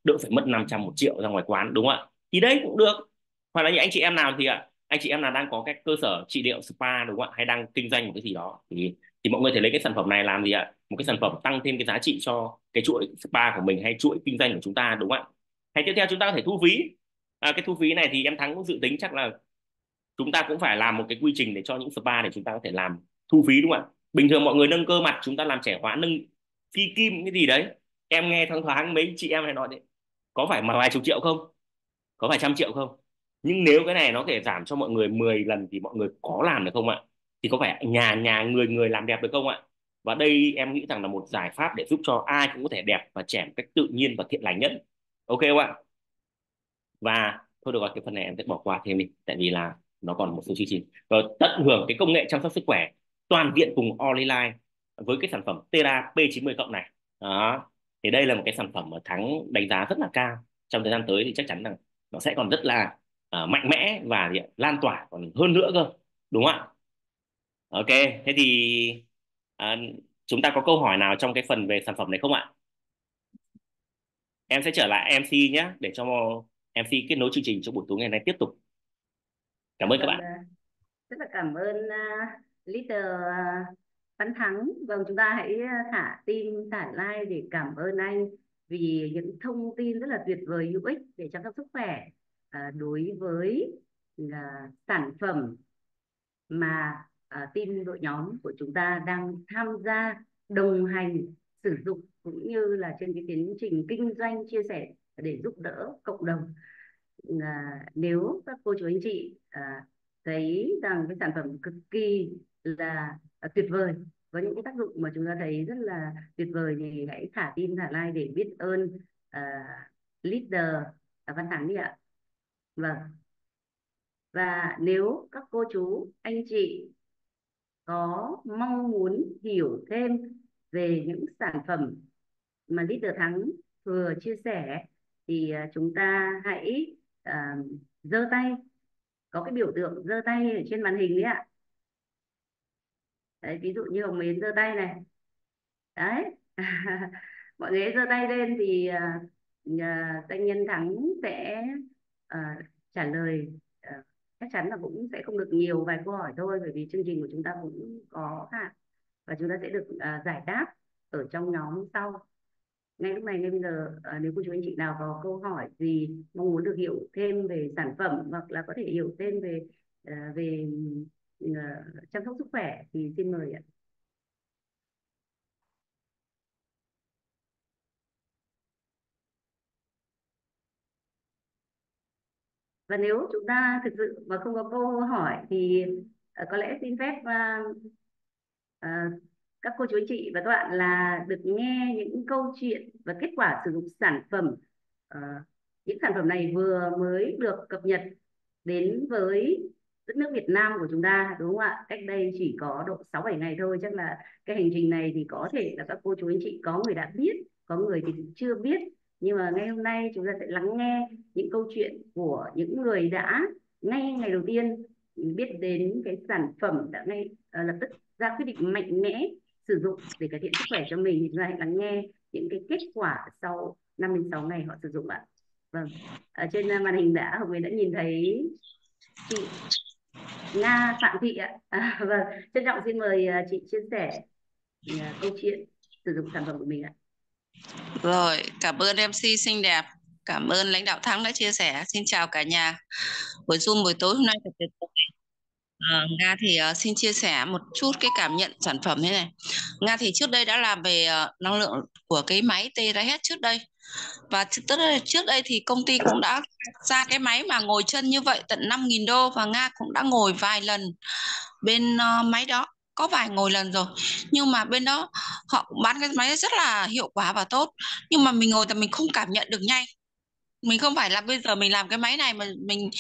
đỡ phải mất 500 1 triệu ra ngoài quán, đúng không ạ? Thì đấy cũng được. Hoặc là những anh chị em nào thì anh chị em nào đang có các cơ sở trị liệu spa, đúng không ạ, hay đang kinh doanh một cái gì đó, thì mọi người thể lấy cái sản phẩm này làm gì ạ, một cái sản phẩm tăng thêm cái giá trị cho cái chuỗi spa của mình hay chuỗi kinh doanh của chúng ta, đúng không ạ? Hay tiếp theo chúng ta có thể thu phí. Cái thu phí này thì em Thắng cũng dự tính chắc là chúng ta cũng phải làm một cái quy trình để cho những spa để chúng ta có thể làm thu phí, đúng không ạ? Bình thường mọi người nâng cơ mặt, chúng ta làm trẻ hóa, nâng phi kim cái gì đấy, em nghe thoáng thoáng mấy chị em hay nói đấy, có phải mà vài chục triệu không, có phải trăm triệu không? Nhưng nếu cái này nó có thể giảm cho mọi người 10 lần thì mọi người có làm được không ạ? Thì có phải nhà nhà người người làm đẹp được không ạ? Và đây em nghĩ rằng là một giải pháp để giúp cho ai cũng có thể đẹp và trẻ một cách tự nhiên và thiện lành nhất. Ok không ạ? Và thôi được rồi, cái phần này em sẽ bỏ qua thêm đi, tại vì là nó còn một số chương trình. Rồi tận hưởng cái công nghệ chăm sóc sức khỏe toàn diện cùng Oliline với cái sản phẩm Tera P90 cộng này. Đó, thì đây là một cái sản phẩm mà Thắng đánh giá rất là cao. Trong thời gian tới thì chắc chắn là nó sẽ còn rất là mạnh mẽ và lan tỏa còn hơn nữa cơ, đúng không ạ? Ok, thế thì à, chúng ta có câu hỏi nào trong cái phần về sản phẩm này không ạ? Em sẽ trở lại MC nhé, để cho MC kết nối chương trình cho buổi tối ngày nay tiếp tục. Cảm ơn các Vâng, bạn. rất là cảm ơn leader Văn Thắng. Vâng, chúng ta hãy thả tim, thả like để cảm ơn anh vì những thông tin rất là tuyệt vời, hữu ích để chăm sóc sức khỏe đối với sản phẩm mà team đội nhóm của chúng ta đang tham gia đồng hành sử dụng, cũng như là trên cái tiến trình kinh doanh chia sẻ để giúp đỡ cộng đồng. Nếu các cô chú anh chị thấy rằng cái sản phẩm cực kỳ là tuyệt vời, có những cái tác dụng mà chúng ta thấy rất là tuyệt vời, thì hãy thả tim thả like để biết ơn leader Văn Thắng đi ạ. Vâng, và nếu các cô chú anh chị có mong muốn hiểu thêm về những sản phẩm mà leader Thắng vừa chia sẻ thì chúng ta hãy giơ tay, có cái biểu tượng giơ tay ở trên màn hình đấy ạ. Đấy, ví dụ như Hồng Mến giơ tay này, đấy. Mọi người giơ tay lên thì doanh nhân Thắng sẽ à, trả lời. Chắc chắn là cũng sẽ không được nhiều, vài câu hỏi thôi, bởi vì chương trình của chúng ta cũng có hạn, và chúng ta sẽ được giải đáp ở trong nhóm sau. Ngay lúc này, ngay bây giờ, nếu cô chú anh chị nào có câu hỏi gì, mong muốn được hiểu thêm về sản phẩm, hoặc là có thể hiểu thêm về về chăm sóc sức khỏe thì xin mời ạ. Và nếu chúng ta thực sự mà không có câu hỏi thì có lẽ xin phép à, các cô chú anh chị và các bạn là được nghe những câu chuyện và kết quả sử dụng sản phẩm. Ờ, những sản phẩm này vừa mới được cập nhật đến với đất nước Việt Nam của chúng ta, đúng không ạ? Cách đây chỉ có độ 6-7 ngày thôi. Chắc là cái hành trình này thì có thể là các cô chú anh chị có người đã biết, có người thì cũng chưa biết. Nhưng mà ngày hôm nay chúng ta sẽ lắng nghe những câu chuyện của những người đã ngay ngày đầu tiên biết đến cái sản phẩm, đã ngay lập tức ra quyết định mạnh mẽ sử dụng để cải thiện sức khỏe cho mình. Thì chúng ta hãy lắng nghe những cái kết quả sau 5 đến 6 ngày họ sử dụng ạ. Vâng, ở trên màn hình Hồng Nguyễn đã nhìn thấy chị Nga Phạm Thị ạ. Vâng, trân trọng xin mời chị chia sẻ câu chuyện sử dụng sản phẩm của mình ạ. Rồi, cảm ơn MC xinh đẹp. Cảm ơn lãnh đạo Thắng đã chia sẻ. Xin chào cả nhà. Buổi Zoom buổi tối hôm nay thật tuyệt vời. Nga thì xin chia sẻ một chút cái cảm nhận sản phẩm thế này. Nga thì trước đây đã làm về năng lượng của cái máy Terahertz trước đây. Và trước đây thì công ty cũng đã ra cái máy mà ngồi chân như vậy tận 5.000 đô, và Nga cũng đã ngồi vài lần bên máy đó, có vài ngồi lần rồi. Nhưng mà bên đó họ cũng bán cái máy rất là hiệu quả và tốt, nhưng mà mình ngồi thì mình không cảm nhận được nhanh. Mình không phải là bây giờ mình làm cái máy này mà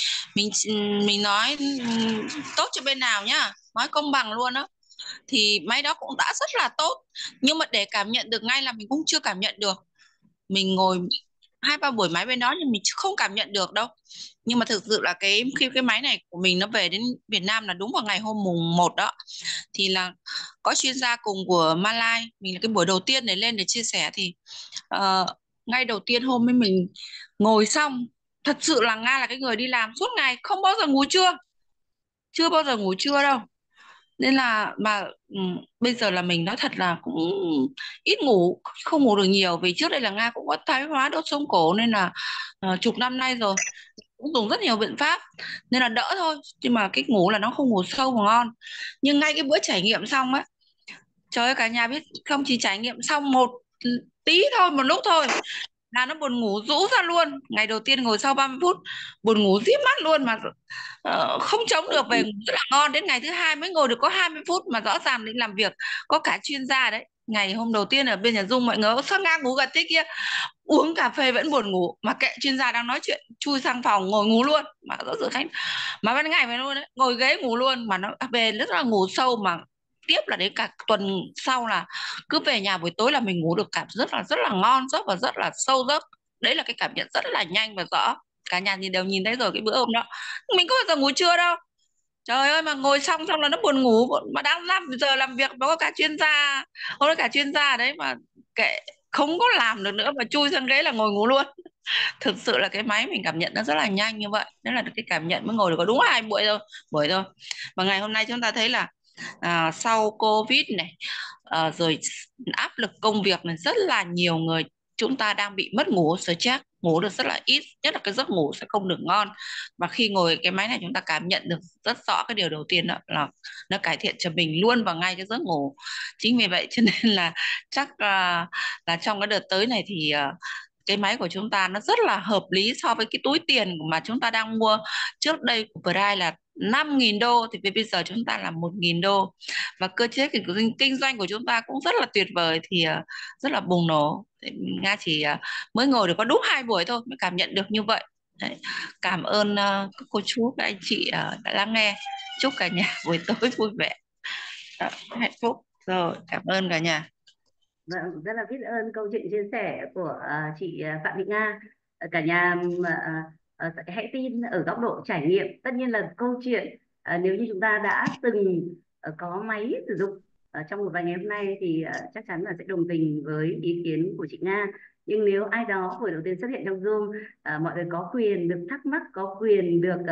mình nói tốt cho bên nào nhá, nói công bằng luôn đó, thì máy đó cũng đã rất là tốt, nhưng mà để cảm nhận được ngay là mình cũng chưa cảm nhận được. Mình ngồi 2-3 buổi máy bên đó nhưng mình không cảm nhận được đâu. Nhưng mà thực sự là khi cái máy này của mình nó về đến Việt Nam là đúng vào ngày hôm mùng 1 đó, thì là có chuyên gia cùng của Malai, mình là cái buổi đầu tiên để lên để chia sẻ, thì ngay đầu tiên hôm ấy mình ngồi xong, thật sự là Nga là cái người đi làm suốt ngày không bao giờ ngủ trưa, chưa bao giờ ngủ trưa đâu. Nên là mà bây giờ là mình nói thật là cũng ít ngủ, không ngủ được nhiều, vì trước đây là Nga cũng có thoái hóa đốt sống cổ, nên là chục năm nay rồi cũng dùng rất nhiều biện pháp nên là đỡ thôi, nhưng mà cái ngủ là nó không ngủ sâu và ngon. Nhưng ngay cái bữa trải nghiệm xong á, trời ơi cả nhà biết không, chỉ trải nghiệm xong một tí thôi, một lúc thôi là nó buồn ngủ rũ ra luôn. Ngày đầu tiên ngồi sau 30 phút buồn ngủ díp mắt luôn, mà không chống được, về ngủ rất là ngon. Đến ngày thứ hai mới ngồi được có 20 phút mà rõ ràng định làm việc, có cả chuyên gia đấy. Ngày hôm đầu tiên ở bên nhà Dung mọi người ơi, sao ngang ngủ gật thế kia, uống cà phê vẫn buồn ngủ, mà kệ chuyên gia đang nói chuyện, chui sang phòng ngồi ngủ luôn. Mà rõ ràng khách mà ban ngày phải luôn đấy, ngồi ghế ngủ luôn, mà nó về rất là ngủ sâu. Mà tiếp là đến cả tuần sau là cứ về nhà buổi tối là mình ngủ được cảm rất là ngon giấc và rất là sâu giấc. Đấy là cái cảm nhận rất là nhanh và rõ, cả nhà đều nhìn thấy rồi. Cái bữa hôm đó mình có bao giờ ngủ trưa đâu, trời ơi, mà ngồi xong xong là nó buồn ngủ, mà đang làm giờ làm việc mà có cả chuyên gia, hôm đó cả chuyên gia đấy mà kệ, không có làm được nữa mà chui sang ghế là ngồi ngủ luôn. Thực sự là cái máy mình cảm nhận nó rất là nhanh như vậy. Đó là cái cảm nhận mới ngồi được có đúng 2 buổi thôi. Và ngày hôm nay chúng ta thấy là sau Covid này, rồi áp lực công việc này, rất là nhiều người chúng ta đang bị mất ngủ, stress, ngủ được rất là ít, nhất là cái giấc ngủ sẽ không được ngon. Và khi ngồi cái máy này chúng ta cảm nhận được rất rõ cái điều đầu tiên đó là nó cải thiện cho mình luôn vào ngay cái giấc ngủ. Chính vì vậy cho nên là chắc là trong cái đợt tới này thì cái máy của chúng ta nó rất là hợp lý so với cái túi tiền mà chúng ta đang mua. Trước đây của Pride là 5.000 đô thì bây giờ chúng ta là 1.000 đô. Và cơ chế kinh doanh của chúng ta cũng rất là tuyệt vời, thì rất là bùng nổ. Thì Nga chỉ mới ngồi được có đúng 2 buổi thôi mới cảm nhận được như vậy. Đấy. Cảm ơn các cô chú, các anh chị đã lắng nghe. Chúc cả nhà buổi tối vui vẻ, hạnh phúc. Rồi, cảm ơn cả nhà. Vâng, rất là biết ơn câu chuyện chia sẻ của chị Phạm Thị Nga. Cả nhà hãy tin ở góc độ trải nghiệm. Tất nhiên là câu chuyện nếu như chúng ta đã từng có máy sử dụng trong một vài ngày hôm nay thì chắc chắn là sẽ đồng tình với ý kiến của chị Nga. Nhưng nếu ai đó buổi đầu tiên xuất hiện trong Zoom, mọi người có quyền được thắc mắc, có quyền được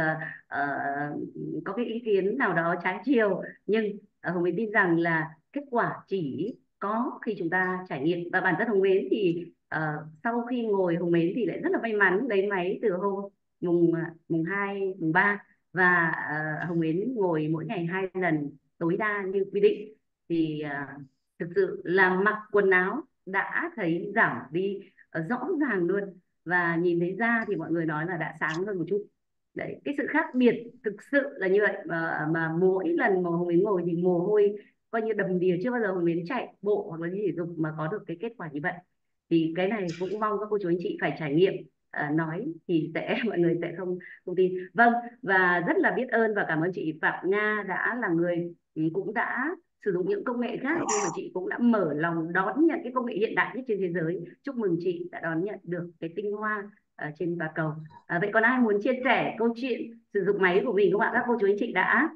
có cái ý kiến nào đó trái chiều. Nhưng Hồng Yến tin rằng là kết quả chỉ có khi chúng ta trải nghiệm. Và bản thân Hồng Mến thì sau khi ngồi, Hồng Mến thì lại rất là may mắn lấy máy từ hôm mùng 2, mùng 3, và Hồng Mến ngồi mỗi ngày 2 lần tối đa như quy định. Thì thực sự là mặc quần áo đã thấy giảm đi rõ ràng luôn, và nhìn thấy da thì mọi người nói là đã sáng hơn một chút. Đấy, cái sự khác biệt thực sự là như vậy. Mà mỗi lần mà Hồng Mến ngồi thì mồ hôi coi như đầm đìa, chưa bao giờ Hồng Yến chạy bộ hoặc là đi thể dục mà có được cái kết quả như vậy. Thì cái này cũng mong các cô chú anh chị phải trải nghiệm. Nói thì sẽ mọi người sẽ không không tin. Vâng, và rất là biết ơn và cảm ơn chị Phạm Nga đã là người cũng đã sử dụng những công nghệ khác, nhưng mà chị cũng đã mở lòng đón nhận cái công nghệ hiện đại nhất trên thế giới. Chúc mừng chị đã đón nhận được cái tinh hoa trên Bà Cầu. Vậy còn ai muốn chia sẻ câu chuyện sử dụng máy của mình không ạ? Các cô chú anh chị đã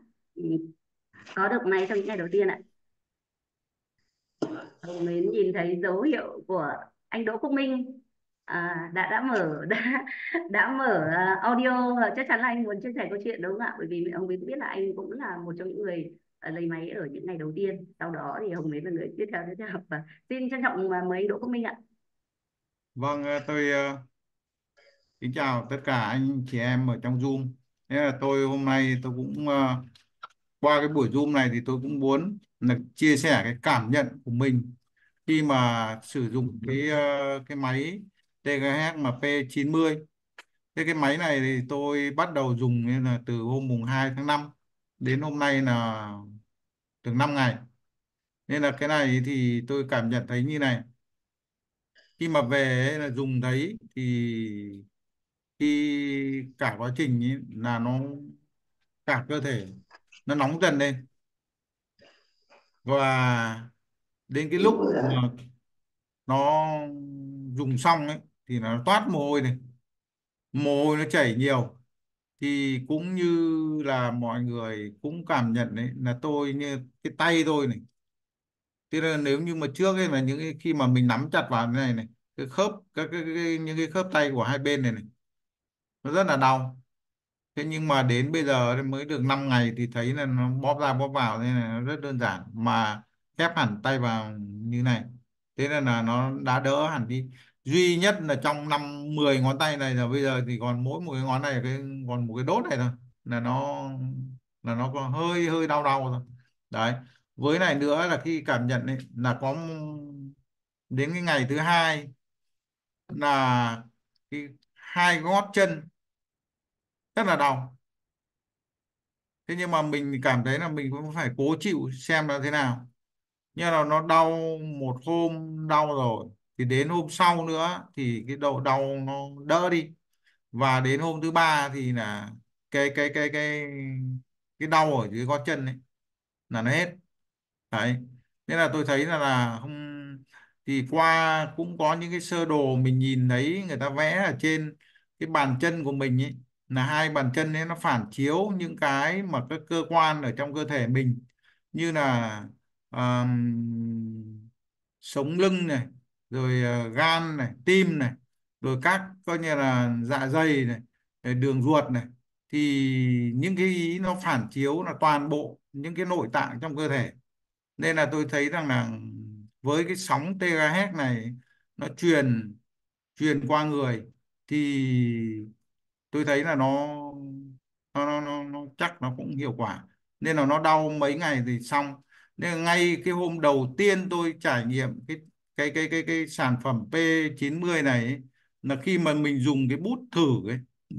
có được máy trong những ngày đầu tiên ạ? Hồng Mến nhìn thấy dấu hiệu của anh Đỗ Quốc Minh đã mở đã mở audio. Chắc chắn là anh muốn chia sẻ câu chuyện đúng không ạ? Bởi vì Hồng Mến biết là anh cũng là một trong những người lấy máy ở những ngày đầu tiên. Sau đó thì Hồng Mến là người tiếp theo. Và xin trân trọng mời anh Đỗ Quốc Minh ạ. Vâng, tôi kính chào tất cả anh chị em ở trong Zoom. Thế là tôi hôm nay tôi cũng qua cái buổi Zoom này thì tôi cũng muốn là chia sẻ cái cảm nhận của mình khi mà sử dụng cái máy TGH mà P90. Thế cái máy này thì tôi bắt đầu dùng nên là từ hôm mùng 2 tháng 5 đến hôm nay là được 5 ngày. Nên là cái này thì tôi cảm nhận thấy như này. Khi mà về ấy là dùng thấy thì khi cả quá trình ấy là nó cả cơ thể nó nóng dần lên, và đến cái lúc mà nó dùng xong ấy thì nó toát mồ hôi này, mồ hôi nó chảy nhiều. Thì cũng như là mọi người cũng cảm nhận đấy, là tôi như cái tay tôi này, thế là nếu như mà trước ấy là những cái khi mà mình nắm chặt vào cái này này cái khớp những cái khớp tay của hai bên này này, nó rất là đau. Thế nhưng mà đến bây giờ mới được 5 ngày thì thấy là nó bóp ra bóp vào, nên là nó rất đơn giản mà ép hẳn tay vào như này. Thế nên là nó đã đỡ hẳn đi. Duy nhất là trong 10 ngón tay này là bây giờ thì còn mỗi một cái ngón này, còn một cái đốt này thôi, là nó có hơi hơi đau đau thôi. Đấy. Với này nữa là khi cảm nhận ấy, là có đến cái ngày thứ hai là cái hai gót chân rất là đau. Thế nhưng mà mình cảm thấy là mình cũng phải cố chịu xem là thế nào. Nhưng là nó đau một hôm đau rồi thì đến hôm sau nữa thì cái độ đau nó đỡ đi, và đến hôm thứ ba thì là cái đau ở dưới gót chân ấy là nó hết. Đấy. Thế là tôi thấy là không, thì qua cũng có những cái sơ đồ mình nhìn thấy người ta vẽ ở trên cái bàn chân của mình ấy, là hai bàn chân ấy nó phản chiếu những cái mà các cơ quan ở trong cơ thể mình, như là sống lưng này, rồi gan này, tim này, rồi các coi như là dạ dày này, rồi đường ruột này, thì những cái ý nó phản chiếu là toàn bộ những cái nội tạng trong cơ thể. Nên là tôi thấy rằng là với cái sóng THz này nó truyền truyền qua người, thì tôi thấy là nó chắc nó cũng hiệu quả. Nên là nó đau mấy ngày thì xong. Nên là ngay cái hôm đầu tiên tôi trải nghiệm cái sản phẩm P90 này ấy, là khi mà mình dùng cái bút thử ấy,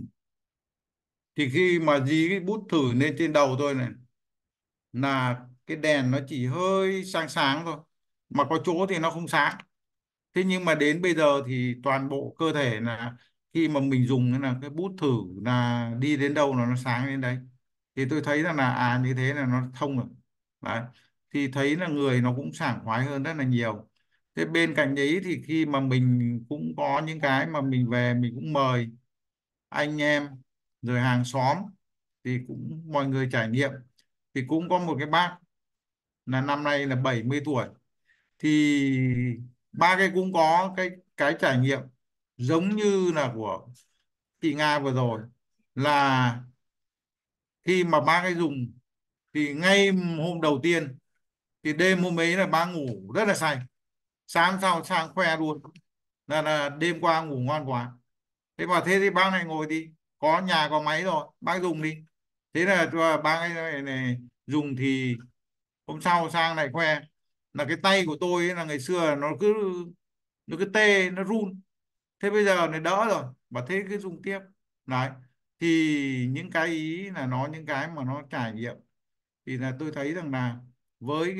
thì khi mà dí cái bút thử lên trên đầu tôi này, là cái đèn nó chỉ hơi sáng sáng thôi, mà có chỗ thì nó không sáng. Thế nhưng mà đến bây giờ thì toàn bộ cơ thể là khi mà mình dùng là cái bút thử là đi đến đâu là nó sáng đến đấy. Thì tôi thấy rằng là như thế là nó thông rồi. Đấy. Thì thấy là người nó cũng sảng khoái hơn rất là nhiều. Thế bên cạnh đấy thì khi mà mình cũng có những cái mà mình về mình cũng mời anh em rồi hàng xóm thì cũng mọi người trải nghiệm. Thì cũng có một cái bác là năm nay là 70 tuổi, thì ba cái cũng có cái trải nghiệm giống như là của chị Nga vừa rồi, là khi mà ba cái dùng thì ngay hôm đầu tiên thì đêm hôm ấy là ba ngủ rất là say, sáng sau sang khoe luôn là đêm qua ngủ ngon quá. Thế mà thế thì bác này ngồi đi, có nhà có máy rồi bác dùng đi. Thế là bác ấy này dùng thì hôm sau sang lại khoe là cái tay của tôi ấy, là ngày xưa nó cứ tê nó run, thế bây giờ nó đỡ rồi, và thế cứ dùng tiếp. Đấy. Thì những cái ý là nó những cái mà nó trải nghiệm, thì là tôi thấy rằng là với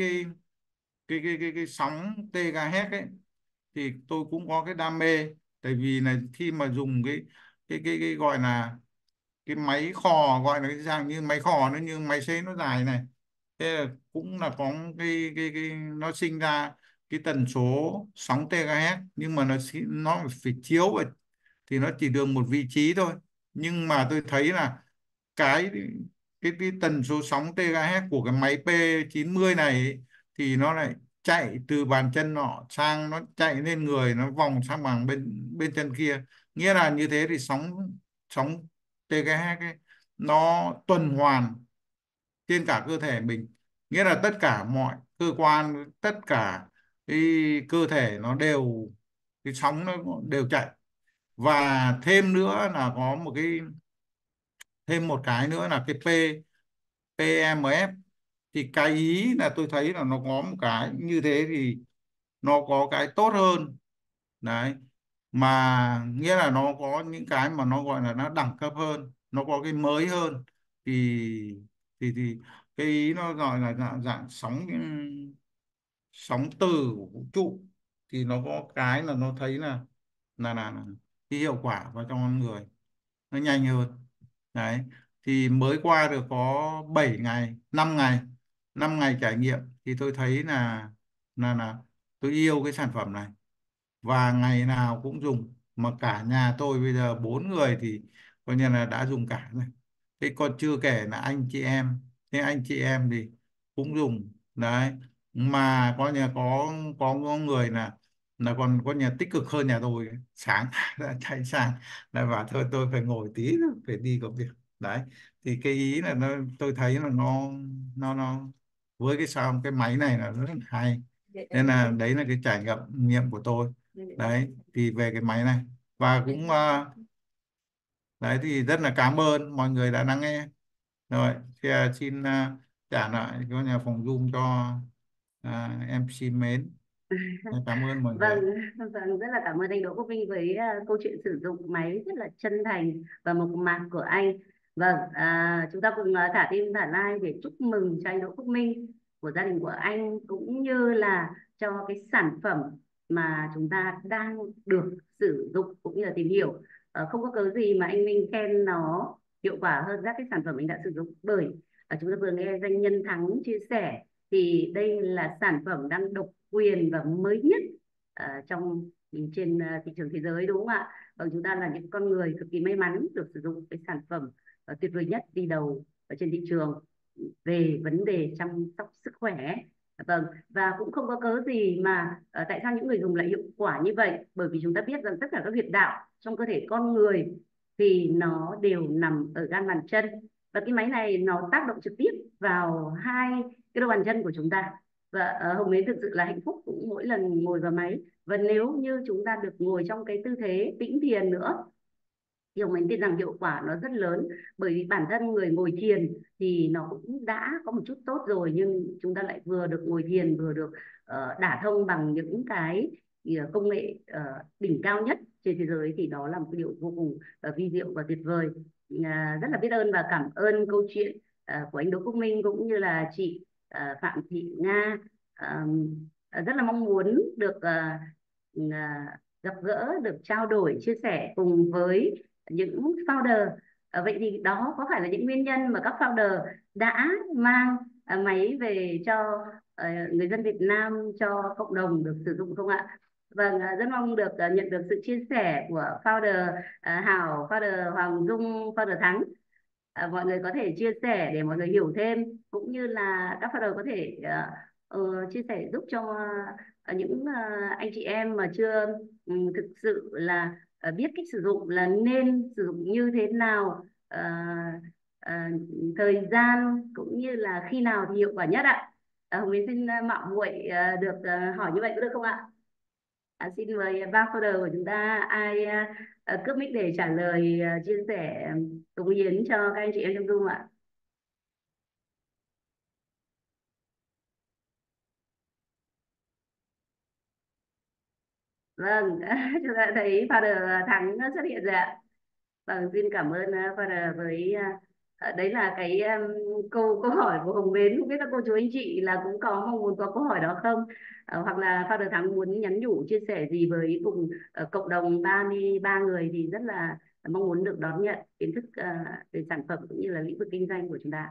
cái sóng THz ấy, thì tôi cũng có cái đam mê. Tại vì là khi mà dùng cái gọi là cái máy khò, gọi là cái dạng như máy khò nó như máy sấy nó dài này, thế là cũng là có cái nó sinh ra cái tần số sóng THz, nhưng mà nó phải chiếu vào, thì nó chỉ được một vị trí thôi. Nhưng mà tôi thấy là cái cái tần số sóng THz của cái máy P90 này ấy, thì nó lại chạy từ bàn chân nọ sang, nó chạy lên người, nó vòng sang bằng bên bên chân kia. Nghĩa là như thế thì sóng sóng THz ấy, nó tuần hoàn trên cả cơ thể mình. Nghĩa là tất cả mọi cơ quan, tất cả cái cơ thể nó đều, cái sóng nó đều chạy. Và thêm nữa là có thêm một cái nữa là cái PMF. Thì cái ý là tôi thấy là nó có một cái như thế thì nó có cái tốt hơn. Đấy. Mà nghĩa là nó có những cái mà nó gọi là nó đẳng cấp hơn, nó có cái mới hơn. Thì cái ý nó gọi là dạng sóng sóng từ của vũ trụ, thì nó có cái là nó thấy là cái hiệu quả vào trong con người nó nhanh hơn. Đấy. Thì mới qua được có 7 ngày 5 ngày, 5 ngày trải nghiệm, thì tôi thấy là tôi yêu cái sản phẩm này, và ngày nào cũng dùng. Mà cả nhà tôi bây giờ 4 người thì coi như là đã dùng cả rồi. Thế còn chưa kể là anh chị em, thế anh chị em thì cũng dùng. Đấy. Mà coi như có người là là còn có nhà tích cực hơn nhà tôi. Sáng đã chạy sang lại bảo thôi tôi phải ngồi tí nữa, phải đi có việc. Đấy thì cái ý là tôi thấy là nó với cái máy này là rất là hay, nên là đấy là cái trải nghiệm của tôi. Đấy thì về cái máy này, và cũng đấy thì rất là cảm ơn mọi người đã lắng nghe. Rồi thì, xin trả lại cho nhà phòng Zoom cho MC mến. Cảm ơn mọi người. Vâng, vâng, rất là cảm ơn anh Đỗ Quốc Vinh với câu chuyện sử dụng máy rất là chân thành và mộc mạc của anh. Vâng, chúng ta cùng thả tim thả like để chúc mừng cho anh Đỗ Quốc Minh, của gia đình của anh, cũng như là cho cái sản phẩm mà chúng ta đang được sử dụng cũng như là tìm hiểu. Không có cớ gì mà anh Minh khen nó hiệu quả hơn các cái sản phẩm anh đã sử dụng, bởi chúng ta vừa nghe doanh nhân Thắng chia sẻ thì đây là sản phẩm đang độc quyền và mới nhất trên thị trường thế giới, đúng không ạ? Và chúng ta là những con người cực kỳ may mắn được sử dụng cái sản phẩm tuyệt vời nhất, đi đầu ở trên thị trường về vấn đề chăm sóc sức khỏe. Vâng, và cũng không có cớ gì mà tại sao những người dùng lại hiệu quả như vậy, bởi vì chúng ta biết rằng tất cả các huyệt đạo trong cơ thể con người thì nó đều nằm ở gan bàn chân, và cái máy này nó tác động trực tiếp vào hai cái đôi bàn chân của chúng ta. Và Hồng Mến thực sự là hạnh phúc cũng mỗi lần ngồi vào máy, và nếu như chúng ta được ngồi trong cái tư thế tĩnh thiền nữa thì Hồng Mến tin rằng hiệu quả nó rất lớn, bởi vì bản thân người ngồi thiền thì nó cũng đã có một chút tốt rồi, nhưng chúng ta lại vừa được ngồi thiền vừa được đả thông bằng những cái công nghệ đỉnh cao nhất trên thế giới, thì đó là một cái điều vô cùng vi diệu và tuyệt vời. Rất là biết ơn và cảm ơn câu chuyện của anh Đỗ Quốc Minh cũng như là chị Phạm Thị Nga. Rất là mong muốn được gặp gỡ, được trao đổi, chia sẻ cùng với những founder. Vậy thì đó có phải là những nguyên nhân mà các founder đã mang máy về cho người dân Việt Nam, cho cộng đồng được sử dụng không ạ? Vâng, rất mong được nhận được sự chia sẻ của founder Hảo, founder Hoàng Dung, founder Thắng. Mọi người có thể chia sẻ để mọi người hiểu thêm, cũng như là các founder có thể chia sẻ giúp cho những anh chị em mà chưa thực sự là biết cách sử dụng, là nên sử dụng như thế nào, ờ, thời gian cũng như là khi nào thì hiệu quả nhất ạ. Hồng Yến xin mạo muội được hỏi như vậy có được không ạ? Xin mời ba founder của chúng ta, ai cướp mic để trả lời, chia sẻ, cống hiến cho các anh chị em trong Zoom ạ. Vâng, chúng ta thấy founder Thắng xuất hiện rồi ạ. Vâng, xin cảm ơn founder với đấy là cái câu câu hỏi của Hồng Bến. Không biết các cô chú anh chị là cũng có mong muốn có câu hỏi đó không? Hoặc là founder Thắng muốn nhắn nhủ chia sẻ gì với cùng cộng đồng 33 người thì rất là mong muốn được đón nhận kiến thức về sản phẩm cũng như là lĩnh vực kinh doanh của chúng ta.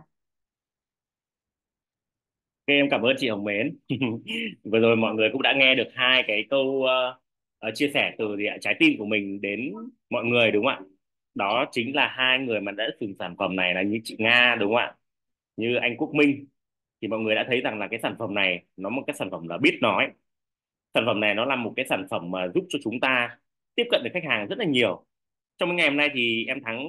Em cảm ơn chị Hồng Mến. Vừa rồi mọi người cũng đã nghe được hai cái câu chia sẻ từ trái tim của mình đến mọi người, đúng không ạ? Đó chính là hai người mà đã dùng sản phẩm này, là như chị Nga, đúng không ạ? Như anh Quốc Minh. Thì mọi người đã thấy rằng là cái sản phẩm này nó một cái sản phẩm là biết nói. Sản phẩm này nó là một cái sản phẩm mà giúp cho chúng ta tiếp cận được khách hàng rất là nhiều. Trong ngày hôm nay thì em Thắng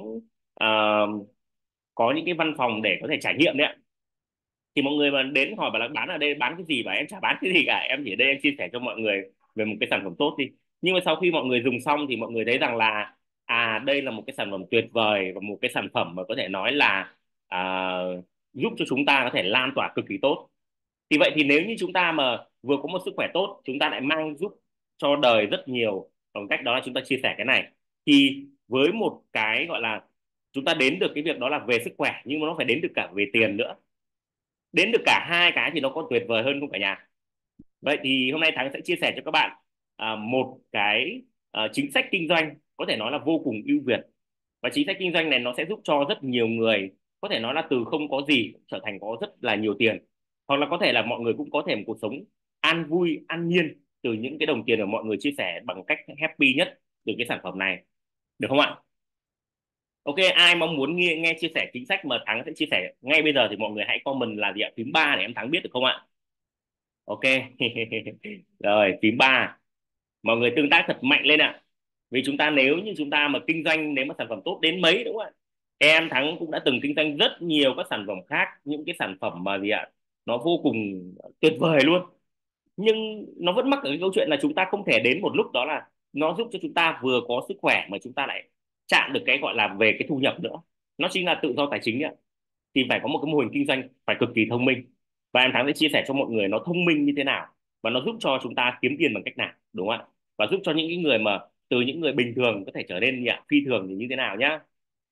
có những cái văn phòng để có thể trải nghiệm đấy ạ. Thì mọi người mà đến hỏi bảo là bán ở đây bán cái gì, và em chả bán cái gì cả, em chỉ ở đây em chia sẻ cho mọi người về một cái sản phẩm tốt đi. Nhưng mà sau khi mọi người dùng xong thì mọi người thấy rằng là đây là một cái sản phẩm tuyệt vời, và một cái sản phẩm mà có thể nói là giúp cho chúng ta có thể lan tỏa cực kỳ tốt. Thì vậy thì nếu như chúng ta mà vừa có một sức khỏe tốt, chúng ta lại mang giúp cho đời rất nhiều bằng cách đó là chúng ta chia sẻ cái này, thì với một cái gọi là chúng ta đến được cái việc đó là về sức khỏe, nhưng mà nó phải đến được cả về tiền nữa, đến được cả hai cái thì nó còn tuyệt vời hơn không cả nhà. Vậy thì hôm nay Thắng sẽ chia sẻ cho các bạn một cái chính sách kinh doanh có thể nói là vô cùng ưu việt, và chính sách kinh doanh này nó sẽ giúp cho rất nhiều người có thể nói là từ không có gì trở thành có rất là nhiều tiền, hoặc là có thể là mọi người cũng có thể một cuộc sống an vui an nhiên từ những cái đồng tiền của mọi người chia sẻ bằng cách happy nhất từ cái sản phẩm này, được không ạ? Ok, ai mong muốn nghe chia sẻ chính sách mà Thắng sẽ chia sẻ ngay bây giờ thì mọi người hãy comment là gì ạ? Phím 3 để em Thắng biết được không ạ? Ok. Rồi, phím 3. mọi người tương tác thật mạnh lên ạ. Vì chúng ta nếu như chúng ta mà kinh doanh, nếu mà sản phẩm tốt đến mấy, đúng không ạ, em Thắng cũng đã từng kinh doanh rất nhiều các sản phẩm khác, những cái sản phẩm mà gì ạ, nó vô cùng tuyệt vời luôn, nhưng nó vẫn mắc ở cái câu chuyện là chúng ta không thể đến một lúc đó là nó giúp cho chúng ta vừa có sức khỏe mà chúng ta lại chạm được cái gọi là về cái thu nhập nữa, nó chính là tự do tài chính ạ. Thì phải có một cái mô hình kinh doanh phải cực kỳ thông minh, và em Thắng sẽ chia sẻ cho mọi người nó thông minh như thế nào và nó giúp cho chúng ta kiếm tiền bằng cách nào, đúng không ạ, và giúp cho những cái người mà từ những người bình thường có thể trở nên phi thường thì như thế nào nhá.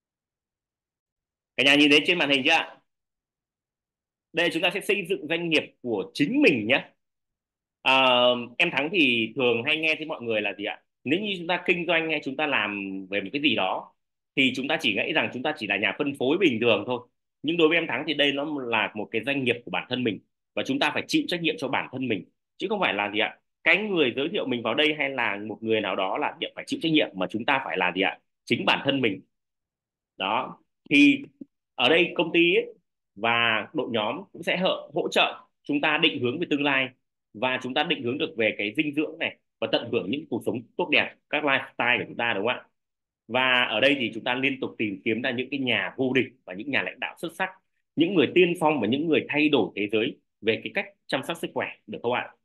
Cả nhà nhìn thấy trên màn hình chưa ạ? Đây chúng ta sẽ xây dựng doanh nghiệp của chính mình nhé. Em Thắng thì thường hay nghe thấy mọi người là gì ạ, nếu như chúng ta kinh doanh hay chúng ta làm về một cái gì đó thì chúng ta chỉ nghĩ rằng chúng ta chỉ là nhà phân phối bình thường thôi, nhưng đối với em Thắng thì đây nó là một cái doanh nghiệp của bản thân mình, và chúng ta phải chịu trách nhiệm cho bản thân mình, chứ không phải là gì ạ, cái người giới thiệu mình vào đây hay là một người nào đó là phải chịu trách nhiệm, mà chúng ta phải là gì ạ, chính bản thân mình. Đó thì ở đây công ty ấy, và đội nhóm cũng sẽ hỗ trợ chúng ta định hướng về tương lai, và chúng ta định hướng được về cái dinh dưỡng này, và tận hưởng những cuộc sống tốt đẹp, các lifestyle của chúng ta, đúng không ạ. Và ở đây thì chúng ta liên tục tìm kiếm ra những cái nhà vô địch và những nhà lãnh đạo xuất sắc, những người tiên phong và những người thay đổi thế giới về cái cách chăm sóc sức khỏe, được không ạ?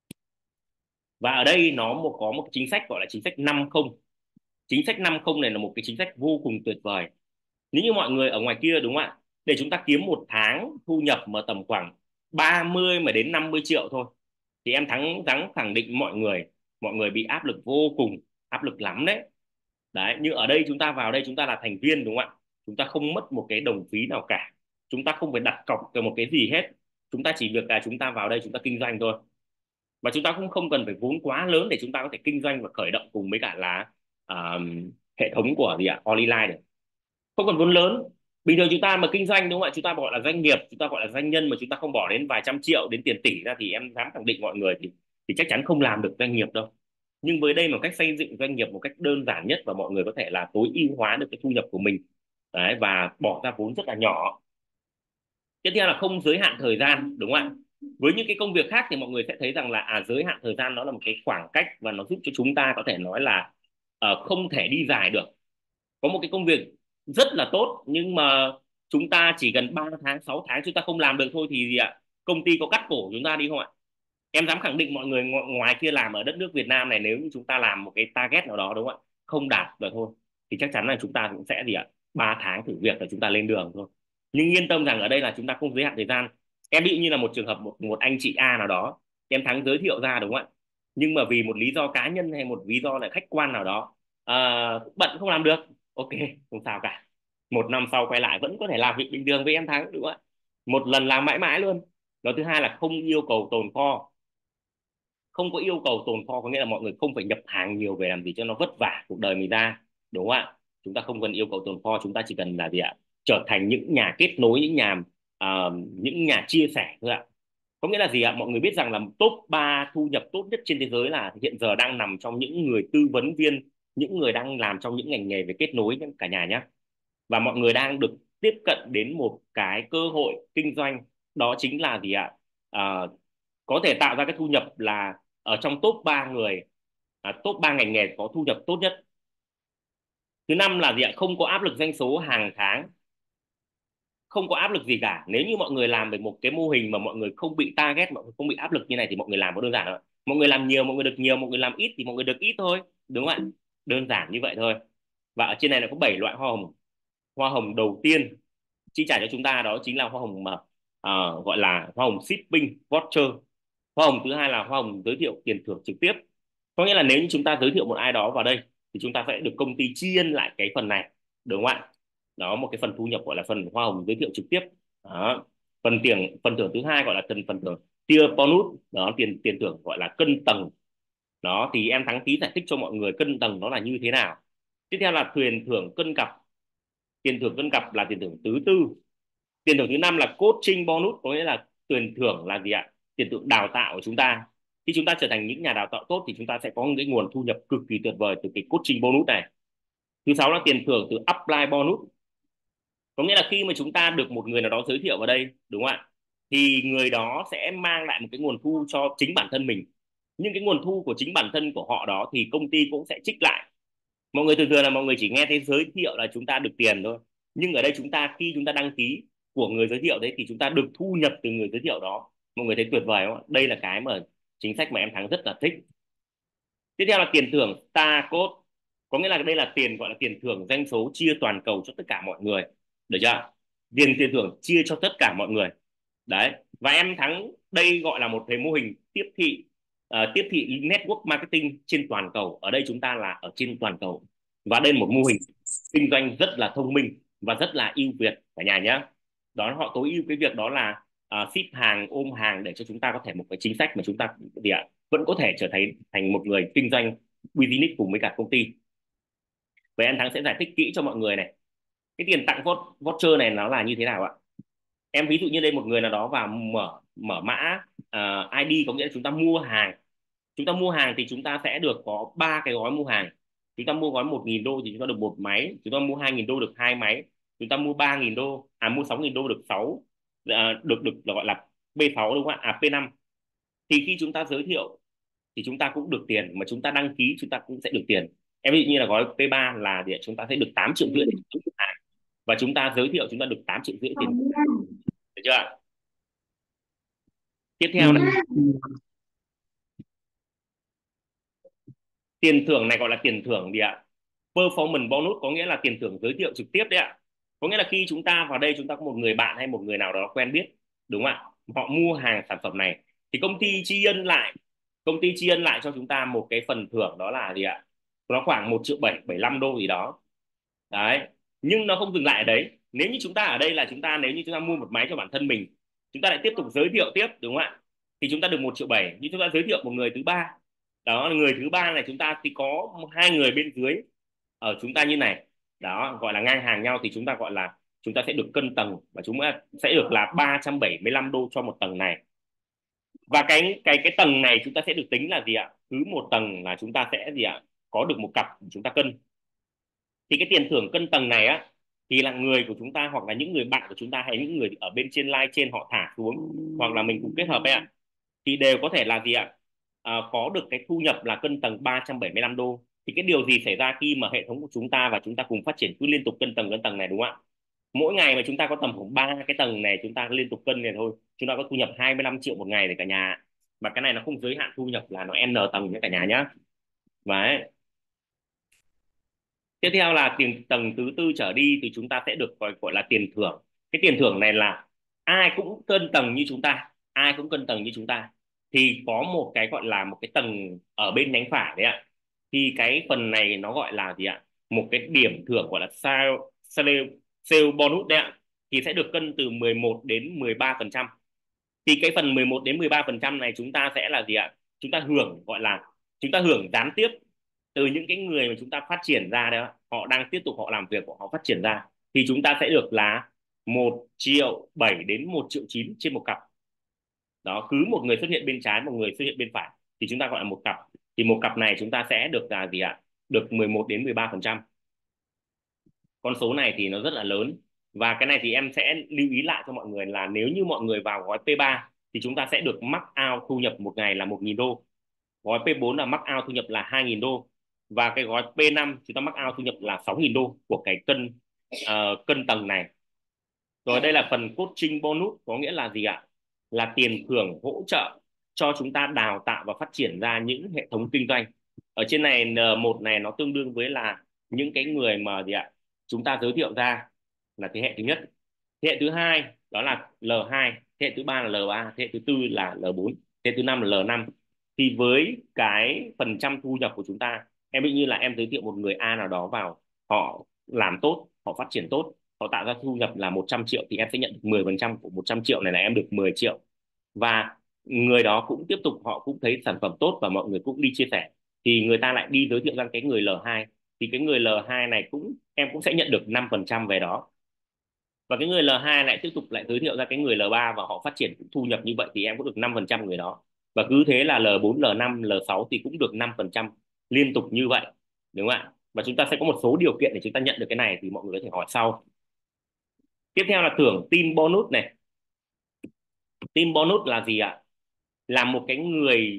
Và ở đây nó có một chính sách gọi là chính sách 50. Chính sách 50 này là một cái chính sách vô cùng tuyệt vời. Nếu như mọi người ở ngoài kia, đúng không ạ, để chúng ta kiếm một tháng thu nhập mà tầm khoảng 30 mà đến 50 triệu thôi, thì em Thắng khẳng định mọi người bị áp lực vô cùng, áp lực lắm đấy. Đấy, như ở đây chúng ta vào đây chúng ta là thành viên, đúng không ạ, chúng ta không mất một cái đồng phí nào cả, chúng ta không phải đặt cọc về một cái gì hết, chúng ta chỉ việc là chúng ta vào đây chúng ta kinh doanh thôi, và chúng ta cũng không cần phải vốn quá lớn để chúng ta có thể kinh doanh và khởi động cùng với cả là à, hệ thống của gì ạ, Online được, không cần vốn lớn. Bình thường chúng ta mà kinh doanh, đúng không ạ, chúng ta gọi là doanh nghiệp, chúng ta gọi là doanh nhân, mà chúng ta không bỏ đến vài trăm triệu đến tiền tỷ ra thì em dám khẳng định mọi người thì chắc chắn không làm được doanh nghiệp đâu. Nhưng với đây một cách xây dựng doanh nghiệp một cách đơn giản nhất, và mọi người có thể là tối ưu hóa được cái thu nhập của mình. Đấy, và bỏ ra vốn rất là nhỏ. Tiếp theo là không giới hạn thời gian, đúng không ạ. Với những cái công việc khác thì mọi người sẽ thấy rằng là giới hạn thời gian nó là một cái khoảng cách, và nó giúp cho chúng ta có thể nói là không thể đi dài được. Có một cái công việc rất là tốt nhưng mà chúng ta chỉ gần 3 tháng 6 tháng chúng ta không làm được thôi thì gì ạ, công ty có cắt cổ chúng ta đi không ạ? Em dám khẳng định mọi người ngoài kia làm ở đất nước Việt Nam này, nếu như chúng ta làm một cái target nào đó, đúng không ạ, không đạt được thôi thì chắc chắn là chúng ta cũng sẽ gì ạ, 3 tháng thử việc là chúng ta lên đường thôi. Nhưng yên tâm rằng ở đây là chúng ta không giới hạn thời gian. Em bị như là một trường hợp một anh chị A nào đó em Thắng giới thiệu ra, đúng không ạ, nhưng mà vì một lý do cá nhân hay một lý do là khách quan nào đó bận không làm được, ok, không sao cả, một năm sau quay lại vẫn có thể làm việc bình thường với em Thắng, đúng không ạ, một lần làm mãi mãi luôn. Nó thứ hai là không yêu cầu tồn kho. Không có yêu cầu tồn kho có nghĩa là mọi người không phải nhập hàng nhiều về làm gì cho nó vất vả cuộc đời mình ra, đúng không ạ. Chúng ta không cần yêu cầu tồn kho, chúng ta chỉ cần là gì ạ, trở thành những nhà kết nối, những nhà chia sẻ thôi ạ. Có nghĩa là gì ạ, mọi người biết rằng là top 3 thu nhập tốt nhất trên thế giới là hiện giờ đang nằm trong những người tư vấn viên, những người đang làm trong những ngành nghề về kết nối cả nhà nhé. Và mọi người đang được tiếp cận đến một cái cơ hội kinh doanh, đó chính là gì ạ, có thể tạo ra cái thu nhập là ở trong top 3 người, top 3 ngành nghề có thu nhập tốt nhất. Thứ năm là gì ạ, không có áp lực doanh số hàng tháng, không có áp lực gì cả. Nếu như mọi người làm về một cái mô hình mà mọi người không bị target, mọi người không bị áp lực như này thì mọi người làm có đơn giản thôi. Mọi người làm nhiều mọi người được nhiều, mọi người làm ít thì mọi người được ít thôi, đúng không ạ, đơn giản như vậy thôi. Và ở trên này là có 7 loại hoa hồng. Hoa hồng đầu tiên chi trả cho chúng ta đó chính là hoa hồng mà gọi là hoa hồng shipping voucher. Hoa hồng thứ hai là hoa hồng giới thiệu tiền thưởng trực tiếp. Có nghĩa là nếu như chúng ta giới thiệu một ai đó vào đây thì chúng ta sẽ được công ty chi ân lại cái phần này, đúng không ạ. Đó, một cái phần thu nhập gọi là phần hoa hồng giới thiệu trực tiếp. Đó. Phần thưởng thứ hai gọi là phần thưởng tier bonus, đó, tiền thưởng gọi là cân tầng. Đó thì em Thắng tí giải thích cho mọi người cân tầng nó là như thế nào. Tiếp theo là tiền thưởng cân cặp. Tiền thưởng cân cặp là tiền thưởng thứ tư. Tiền thưởng thứ năm là coaching bonus, có nghĩa là tiền thưởng là gì ạ, tiền thưởng đào tạo của chúng ta. Khi chúng ta trở thành những nhà đào tạo tốt thì chúng ta sẽ có một cái nguồn thu nhập cực kỳ tuyệt vời từ cái coaching bonus này. Thứ sáu là tiền thưởng từ upline bonus, có nghĩa là khi mà chúng ta được một người nào đó giới thiệu vào đây, đúng không ạ, thì người đó sẽ mang lại một cái nguồn thu cho chính bản thân mình. nhưng cái nguồn thu của chính bản thân của họ đó thì công ty cũng sẽ trích lại. Mọi người thường thường là mọi người chỉ nghe thấy giới thiệu là chúng ta được tiền thôi, nhưng ở đây chúng ta khi chúng ta đăng ký của người giới thiệu đấy thì chúng ta được thu nhập từ người giới thiệu đó. Mọi người thấy tuyệt vời không ạ? Đây là cái mà chính sách mà em Thắng rất là thích. Tiếp theo là tiền thưởng Star Code, có nghĩa là đây là tiền gọi là tiền thưởng doanh số chia toàn cầu cho tất cả mọi người, được chưa? Tiền thưởng chia cho tất cả mọi người đấy. Và em Thắng đây gọi là một cái mô hình tiếp thị network marketing trên toàn cầu. Ở đây chúng ta là ở trên toàn cầu, và đây là một mô hình kinh doanh rất là thông minh và rất là ưu việt cả nhà nhé. Đó, họ tối ưu cái việc đó là ship hàng, ôm hàng, để cho chúng ta có thể một cái chính sách mà chúng ta vẫn có thể trở thành một người kinh doanh business cùng với cả công ty. Vậy anh Thắng sẽ giải thích kỹ cho mọi người này, cái tiền tặng voucher này nó là như thế nào ạ. Em ví dụ như đây một người nào đó vào mở mã ID, có nghĩa là chúng ta mua hàng thì chúng ta sẽ được có 3 cái gói mua hàng. Chúng ta mua gói 1.000 đô thì chúng ta được 1 máy, chúng ta mua 2.000 đô được 2 máy, chúng ta mua 3.000 đô mua 6.000 đô được 6 được gọi là P6 đúng không ạ, P5. Thì khi chúng ta giới thiệu thì chúng ta cũng được tiền, mà chúng ta đăng ký chúng ta cũng sẽ được tiền. Em ví dụ như là gói P3 là thì chúng ta sẽ được 8,5 triệu để chúng ta hàng, và chúng ta giới thiệu chúng ta được 8,5 triệu tiền, được chưa ạ? Tiếp theo là tiền thưởng này gọi là tiền thưởng gì ạ? Performance bonus, có nghĩa là tiền thưởng giới thiệu trực tiếp đấy ạ. Có nghĩa là khi chúng ta vào đây, chúng ta có một người bạn hay một người nào đó quen biết, đúng không ạ, họ mua hàng sản phẩm này thì công ty tri ân lại cho chúng ta một cái phần thưởng, đó là gì ạ? Nó khoảng 1,7 triệu 75 đô gì đó đấy. Nhưng nó không dừng lại ở đấy. Nếu như chúng ta ở đây là nếu như chúng ta mua một máy cho bản thân mình, chúng ta lại tiếp tục giới thiệu tiếp, đúng không ạ, thì chúng ta được 1,7 triệu. Nhưng chúng ta giới thiệu một người thứ ba, đó, người thứ ba này chúng ta thì có 2 người bên dưới ở chúng ta như này, đó, gọi là ngang hàng nhau, thì chúng ta gọi là chúng ta sẽ được cân tầng, và chúng ta sẽ được là 375 đô cho một tầng này. Và cái tầng này chúng ta sẽ được tính là gì ạ? Cứ một tầng là chúng ta sẽ gì ạ? Có được một cặp chúng ta cân. Thì cái tiền thưởng cân tầng này á, thì là người của chúng ta hoặc là những người bạn của chúng ta hay những người ở bên trên live trên họ thả xuống, hoặc là mình cùng kết hợp ấy ạ, thì đều có thể là gì ạ? Có được cái thu nhập là cân tầng 375 đô. Thì cái điều gì xảy ra khi mà hệ thống của chúng ta và chúng ta cùng phát triển cứ liên tục cân tầng này, đúng không ạ? Mỗi ngày mà chúng ta có tầm khoảng 3 cái tầng này chúng ta liên tục cân này thôi, chúng ta có thu nhập 25 triệu một ngày để cả nhà. Và cái này nó không giới hạn thu nhập, là nó n tầng nhé cả nhà nhá. Đấy. Tiếp theo là tầng thứ tư trở đi thì chúng ta sẽ được gọi là tiền thưởng. Cái tiền thưởng này là ai cũng cân tầng như chúng ta, thì có một cái gọi là một cái tầng ở bên nhánh phải đấy ạ. Thì cái phần này nó gọi là gì ạ? Một cái điểm thưởng gọi là sale bonus đấy ạ. Thì sẽ được cân từ 11 đến 13%. Thì cái phần 11 đến 13% này chúng ta sẽ là gì ạ? Chúng ta hưởng gián tiếp từ những cái người mà chúng ta phát triển ra đó, họ đang tiếp tục họ làm việc của họ phát triển ra, thì chúng ta sẽ được là 1,7 triệu đến 1,9 triệu trên một cặp. Đó, cứ một người xuất hiện bên trái, một người xuất hiện bên phải, thì chúng ta gọi là một cặp. Thì một cặp này chúng ta sẽ được là gì ạ? Được 11 đến 13%. Con số này thì nó rất là lớn. Và cái này thì em sẽ lưu ý lại cho mọi người là nếu như mọi người vào gói P3 thì chúng ta sẽ được max out thu nhập một ngày là 1.000 đô. Gói P4 là max out thu nhập là 2.000 đô. Và cái gói P5 chúng ta max out thu nhập là 6.000 đô của cái cân tầng này. Rồi đây là phần coaching bonus, có nghĩa là gì ạ? Là tiền thưởng hỗ trợ cho chúng ta đào tạo và phát triển ra những hệ thống kinh doanh. Ở trên này N1 này nó tương đương với là những cái người mà gì ạ? Chúng ta giới thiệu ra là thế hệ thứ nhất. Thế hệ thứ hai đó là L2, thế hệ thứ ba là L3, thế hệ thứ tư là L4, thế hệ thứ năm là L5. Thì với cái phần trăm thu nhập của chúng ta, em ví như là em giới thiệu một người A nào đó vào, họ làm tốt, họ phát triển tốt, họ tạo ra thu nhập là 100 triệu, thì em sẽ nhận được 10% của 100 triệu này là em được 10 triệu. Và người đó cũng tiếp tục, họ cũng thấy sản phẩm tốt và mọi người cũng đi chia sẻ, thì người ta lại đi giới thiệu ra cái người L2, thì cái người L2 này em cũng sẽ nhận được 5% về đó. Và cái người L2 lại tiếp tục lại giới thiệu ra cái người L3 và họ phát triển cũng thu nhập như vậy, thì em cũng được 5% người đó. Và cứ thế là L4, L5, L6 thì cũng được 5% liên tục như vậy, đúng không ạ? Và chúng ta sẽ có một số điều kiện để chúng ta nhận được cái này, thì mọi người có thể hỏi sau. Tiếp theo là thưởng team bonus này. Team bonus là gì ạ? Là một cái người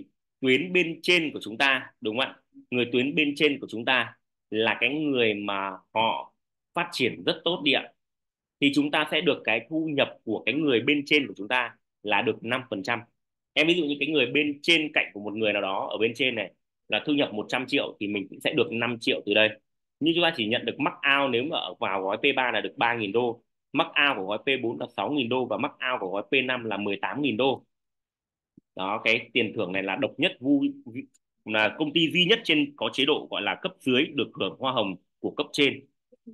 tuyến bên trên của chúng ta, đúng không ạ? Người tuyến bên trên của chúng ta là cái người mà họ phát triển rất tốt đi ạ, thì chúng ta sẽ được cái thu nhập của cái người bên trên của chúng ta là được 5%. Em ví dụ như cái người bên trên cạnh của một người nào đó ở bên trên này là thu nhập 100 triệu thì mình cũng sẽ được 5 triệu từ đây. Nhưng chúng ta chỉ nhận được max out nếu mà ở vào gói P3 là được 3.000 đô, max out của gói P4 là 6.000 đô và max out của gói P5 là 18.000 đô. Đó, cái tiền thưởng này là độc nhất là công ty duy nhất trên có chế độ gọi là cấp dưới được hưởng hoa hồng của cấp trên.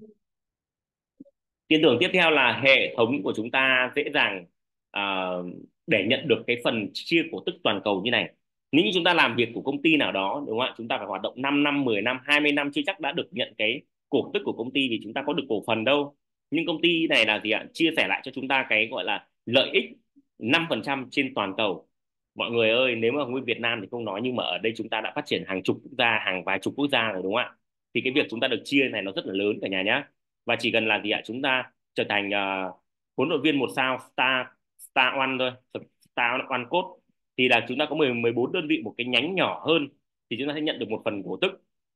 Tiền thưởng tiếp theo là hệ thống của chúng ta dễ dàng để nhận được cái phần chia cổ tức toàn cầu như này. Nếu như chúng ta làm việc của công ty nào đó, đúng không ạ, chúng ta phải hoạt động 5 năm, 10 năm, 20 năm chưa chắc đã được nhận cái cổ tức của công ty, vì chúng ta có được cổ phần đâu. Nhưng công ty này là gì ạ? Chia sẻ lại cho chúng ta cái gọi là lợi ích 5% trên toàn cầu. Mọi người ơi, nếu mà nguyên Việt Nam thì không nói, nhưng mà ở đây chúng ta đã phát triển hàng chục quốc gia, hàng vài chục quốc gia rồi, đúng không ạ? Thì cái việc chúng ta được chia này nó rất là lớn cả nhà nhá. Và chỉ cần là gì ạ, chúng ta trở thành huấn luyện viên 1 sao Star One thôi, Star One Coach, thì là chúng ta có 14 đơn vị một cái nhánh nhỏ hơn thì chúng ta sẽ nhận được một phần cổ tức.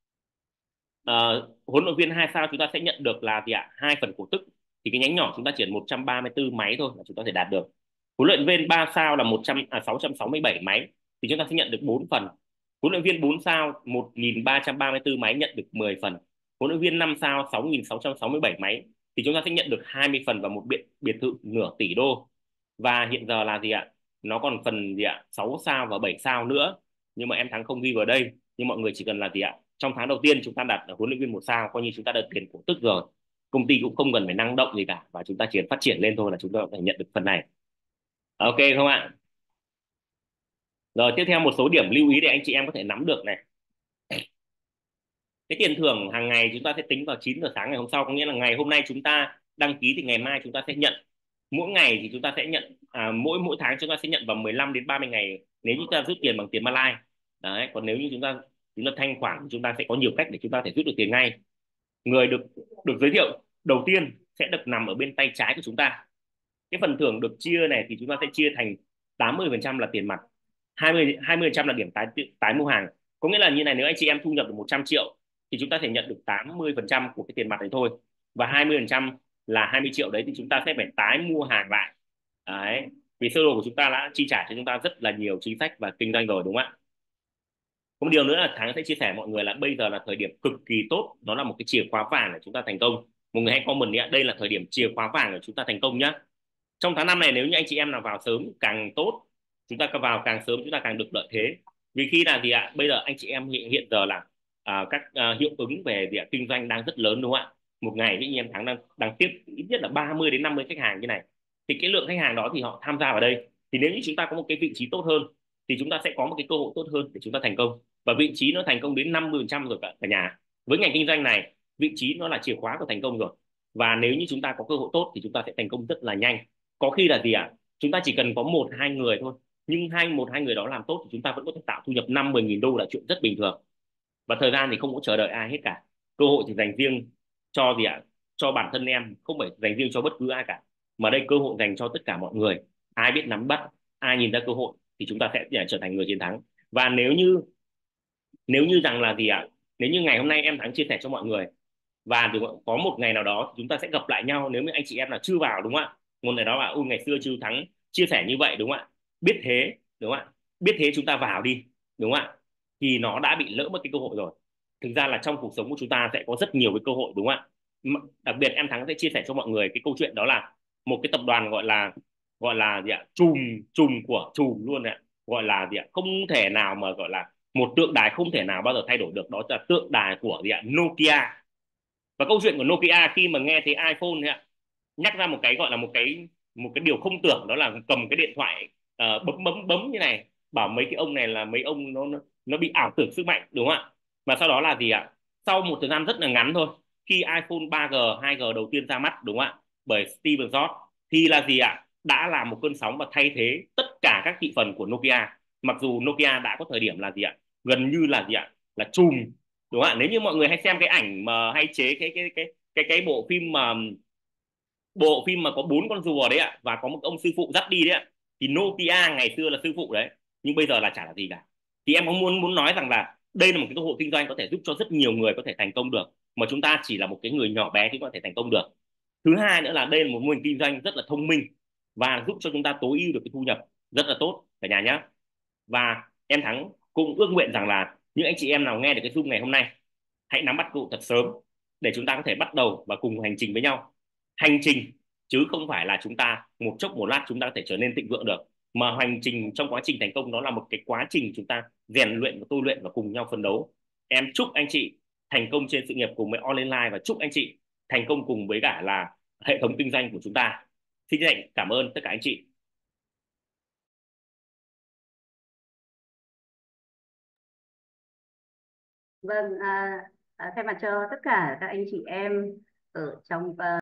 Huấn luyện viên 2 sao chúng ta sẽ nhận được là gì ạ, 2 phần cổ tức, thì cái nhánh nhỏ chúng ta chỉ 134 máy thôi là chúng ta thể đạt được. Huấn luyện viên 3 sao là 667 máy thì chúng ta sẽ nhận được 4 phần. Huấn luyện viên 4 sao 1334 máy nhận được 10 phần. Huấn luyện viên 5 sao 6667 máy thì chúng ta sẽ nhận được 20 phần và một biệt thự nửa tỷ đô. Và hiện giờ là gì ạ, nó còn phần gì ạ, 6 sao và 7 sao nữa, nhưng mà em Thắng không ghi vào đây. Nhưng mọi người chỉ cần là gì ạ, trong tháng đầu tiên chúng ta đặt huấn luyện viên 1 sao coi như chúng ta được tiền cổ tức rồi, công ty cũng không cần phải năng động gì cả, và chúng ta chỉ phát triển lên thôi là chúng ta có thể nhận được phần này. Ok không ạ? Rồi tiếp theo một số điểm lưu ý để anh chị em có thể nắm được này. Cái tiền thưởng hàng ngày chúng ta sẽ tính vào 9 giờ sáng ngày hôm sau, có nghĩa là ngày hôm nay chúng ta đăng ký thì ngày mai chúng ta sẽ nhận. Mỗi ngày thì chúng ta sẽ nhận mỗi tháng chúng ta sẽ nhận vào 15 đến 30 ngày nếu như chúng ta rút tiền bằng tiền Malai. Đấy, còn nếu như chúng ta thanh khoản thì chúng ta sẽ có nhiều cách để chúng ta thể rút được tiền ngay. Người được giới thiệu đầu tiên sẽ được nằm ở bên tay trái của chúng ta. Cái phần thưởng được chia này thì chúng ta sẽ chia thành 80% là tiền mặt, 20% là điểm tái mua hàng. Có nghĩa là như này, nếu anh chị em thu nhập được 100 triệu thì chúng ta sẽ nhận được 80% của cái tiền mặt này thôi, và 20% là 20 triệu đấy thì chúng ta sẽ phải tái mua hàng lại. Đấy, vì sơ đồ của chúng ta đã chi trả cho chúng ta rất là nhiều chính sách và kinh doanh rồi, đúng không ạ? Một điều nữa là Thắng sẽ chia sẻ với mọi người là bây giờ là thời điểm cực kỳ tốt, nó là một cái chìa khóa vàng để chúng ta thành công. Một người hãy comment nhé, đây là thời điểm chìa khóa vàng để chúng ta thành công nhé. Trong tháng 5 này nếu như anh chị em nào vào sớm càng tốt, chúng ta vào càng sớm chúng ta càng được lợi thế. Vì khi là gì ạ, bây giờ anh chị em hiện giờ là các hiệu ứng về gì ạ, kinh doanh đang rất lớn, đúng không ạ? Một ngày với anh em Thắng đang tiếp ít nhất là 30 đến 50 khách hàng như này, thì cái lượng khách hàng đó thì họ tham gia vào đây, thì nếu như chúng ta có một cái vị trí tốt hơn thì chúng ta sẽ có một cái cơ hội tốt hơn để chúng ta thành công. Và vị trí nó thành công đến 50% rồi cả nhà. Với ngành kinh doanh này, vị trí nó là chìa khóa của thành công rồi, và nếu như chúng ta có cơ hội tốt thì chúng ta sẽ thành công rất là nhanh. Có khi là gì ạ, chúng ta chỉ cần có 1-2 người thôi, nhưng 1-2 người đó làm tốt thì chúng ta vẫn có thể tạo thu nhập 5-10 nghìn đô là chuyện rất bình thường. Và thời gian thì không có chờ đợi ai hết cả, cơ hội thì dành riêng cho gì ạ, cho bản thân em, không phải dành riêng cho bất cứ ai cả, mà đây cơ hội dành cho tất cả mọi người. Ai biết nắm bắt, ai nhìn ra cơ hội thì chúng ta sẽ trở thành người chiến thắng. Và nếu như rằng là gì ạ, nếu như ngày hôm nay em Thắng chia sẻ cho mọi người, và có một ngày nào đó chúng ta sẽ gặp lại nhau, nếu như anh chị em là chưa vào, đúng không ạ, một ngày đó là ôi ngày xưa Chu Thắng chia sẻ như vậy, đúng không ạ, biết thế, đúng không ạ, biết thế chúng ta vào đi, đúng không ạ, thì nó đã bị lỡ mất cái cơ hội rồi. Thực ra là trong cuộc sống của chúng ta sẽ có rất nhiều cái cơ hội, đúng không ạ. Đặc biệt em Thắng sẽ chia sẻ cho mọi người cái câu chuyện đó là một cái tập đoàn gọi là gì ạ, trùm của trùm luôn ạ, gọi là gì ạ, không thể nào mà gọi là một tượng đài không thể nào bao giờ thay đổi được, đó là tượng đài của gì ạ, Nokia. Và câu chuyện của Nokia khi mà nghe thấy iPhone ấy, nhắc ra một cái gọi là một cái điều không tưởng, đó là cầm cái điện thoại bấm như này, bảo mấy cái ông này là mấy ông nó bị ảo tưởng sức mạnh, đúng không ạ. Và sau đó là gì ạ, sau một thời gian rất là ngắn thôi, khi iPhone 3G 2G đầu tiên ra mắt, đúng không ạ, bởi Steve Jobs, thì là gì ạ, đã là một cơn sóng và thay thế tất cả các thị phần của Nokia. Mặc dù Nokia đã có thời điểm là gì ạ, gần như là gì ạ, là chùm, đúng không ạ. Nếu như mọi người hay xem cái ảnh mà hay chế cái bộ phim mà có 4 con rùa đấy ạ, và có một ông sư phụ dắt đi đấy ạ, thì Nokia ngày xưa là sư phụ đấy, nhưng bây giờ là chả là gì cả. Thì em cũng muốn muốn nói rằng là đây là một cái cơ hội kinh doanh có thể giúp cho rất nhiều người có thể thành công được, mà chúng ta chỉ là một cái người nhỏ bé thì có thể thành công được. Thứ hai nữa là đây là một mô hình kinh doanh rất là thông minh và giúp cho chúng ta tối ưu được cái thu nhập rất là tốt cả nhà nhé. Và em Thắng cũng ước nguyện rằng là những anh chị em nào nghe được cái Zoom ngày hôm nay hãy nắm bắt cơ hội thật sớm để chúng ta có thể bắt đầu và cùng hành trình với nhau. Hành trình chứ không phải là chúng ta một chốc một lát chúng ta có thể trở nên thịnh vượng được, mà hành trình trong quá trình thành công đó là một cái quá trình chúng ta rèn luyện và tôi luyện và cùng nhau phấn đấu. Em chúc anh chị thành công trên sự nghiệp cùng với Online và chúc anh chị thành công cùng với cả là hệ thống kinh doanh của chúng ta. Xin chân thành cảm ơn tất cả anh chị. Vâng, thay mặt cho tất cả các anh chị em ở trong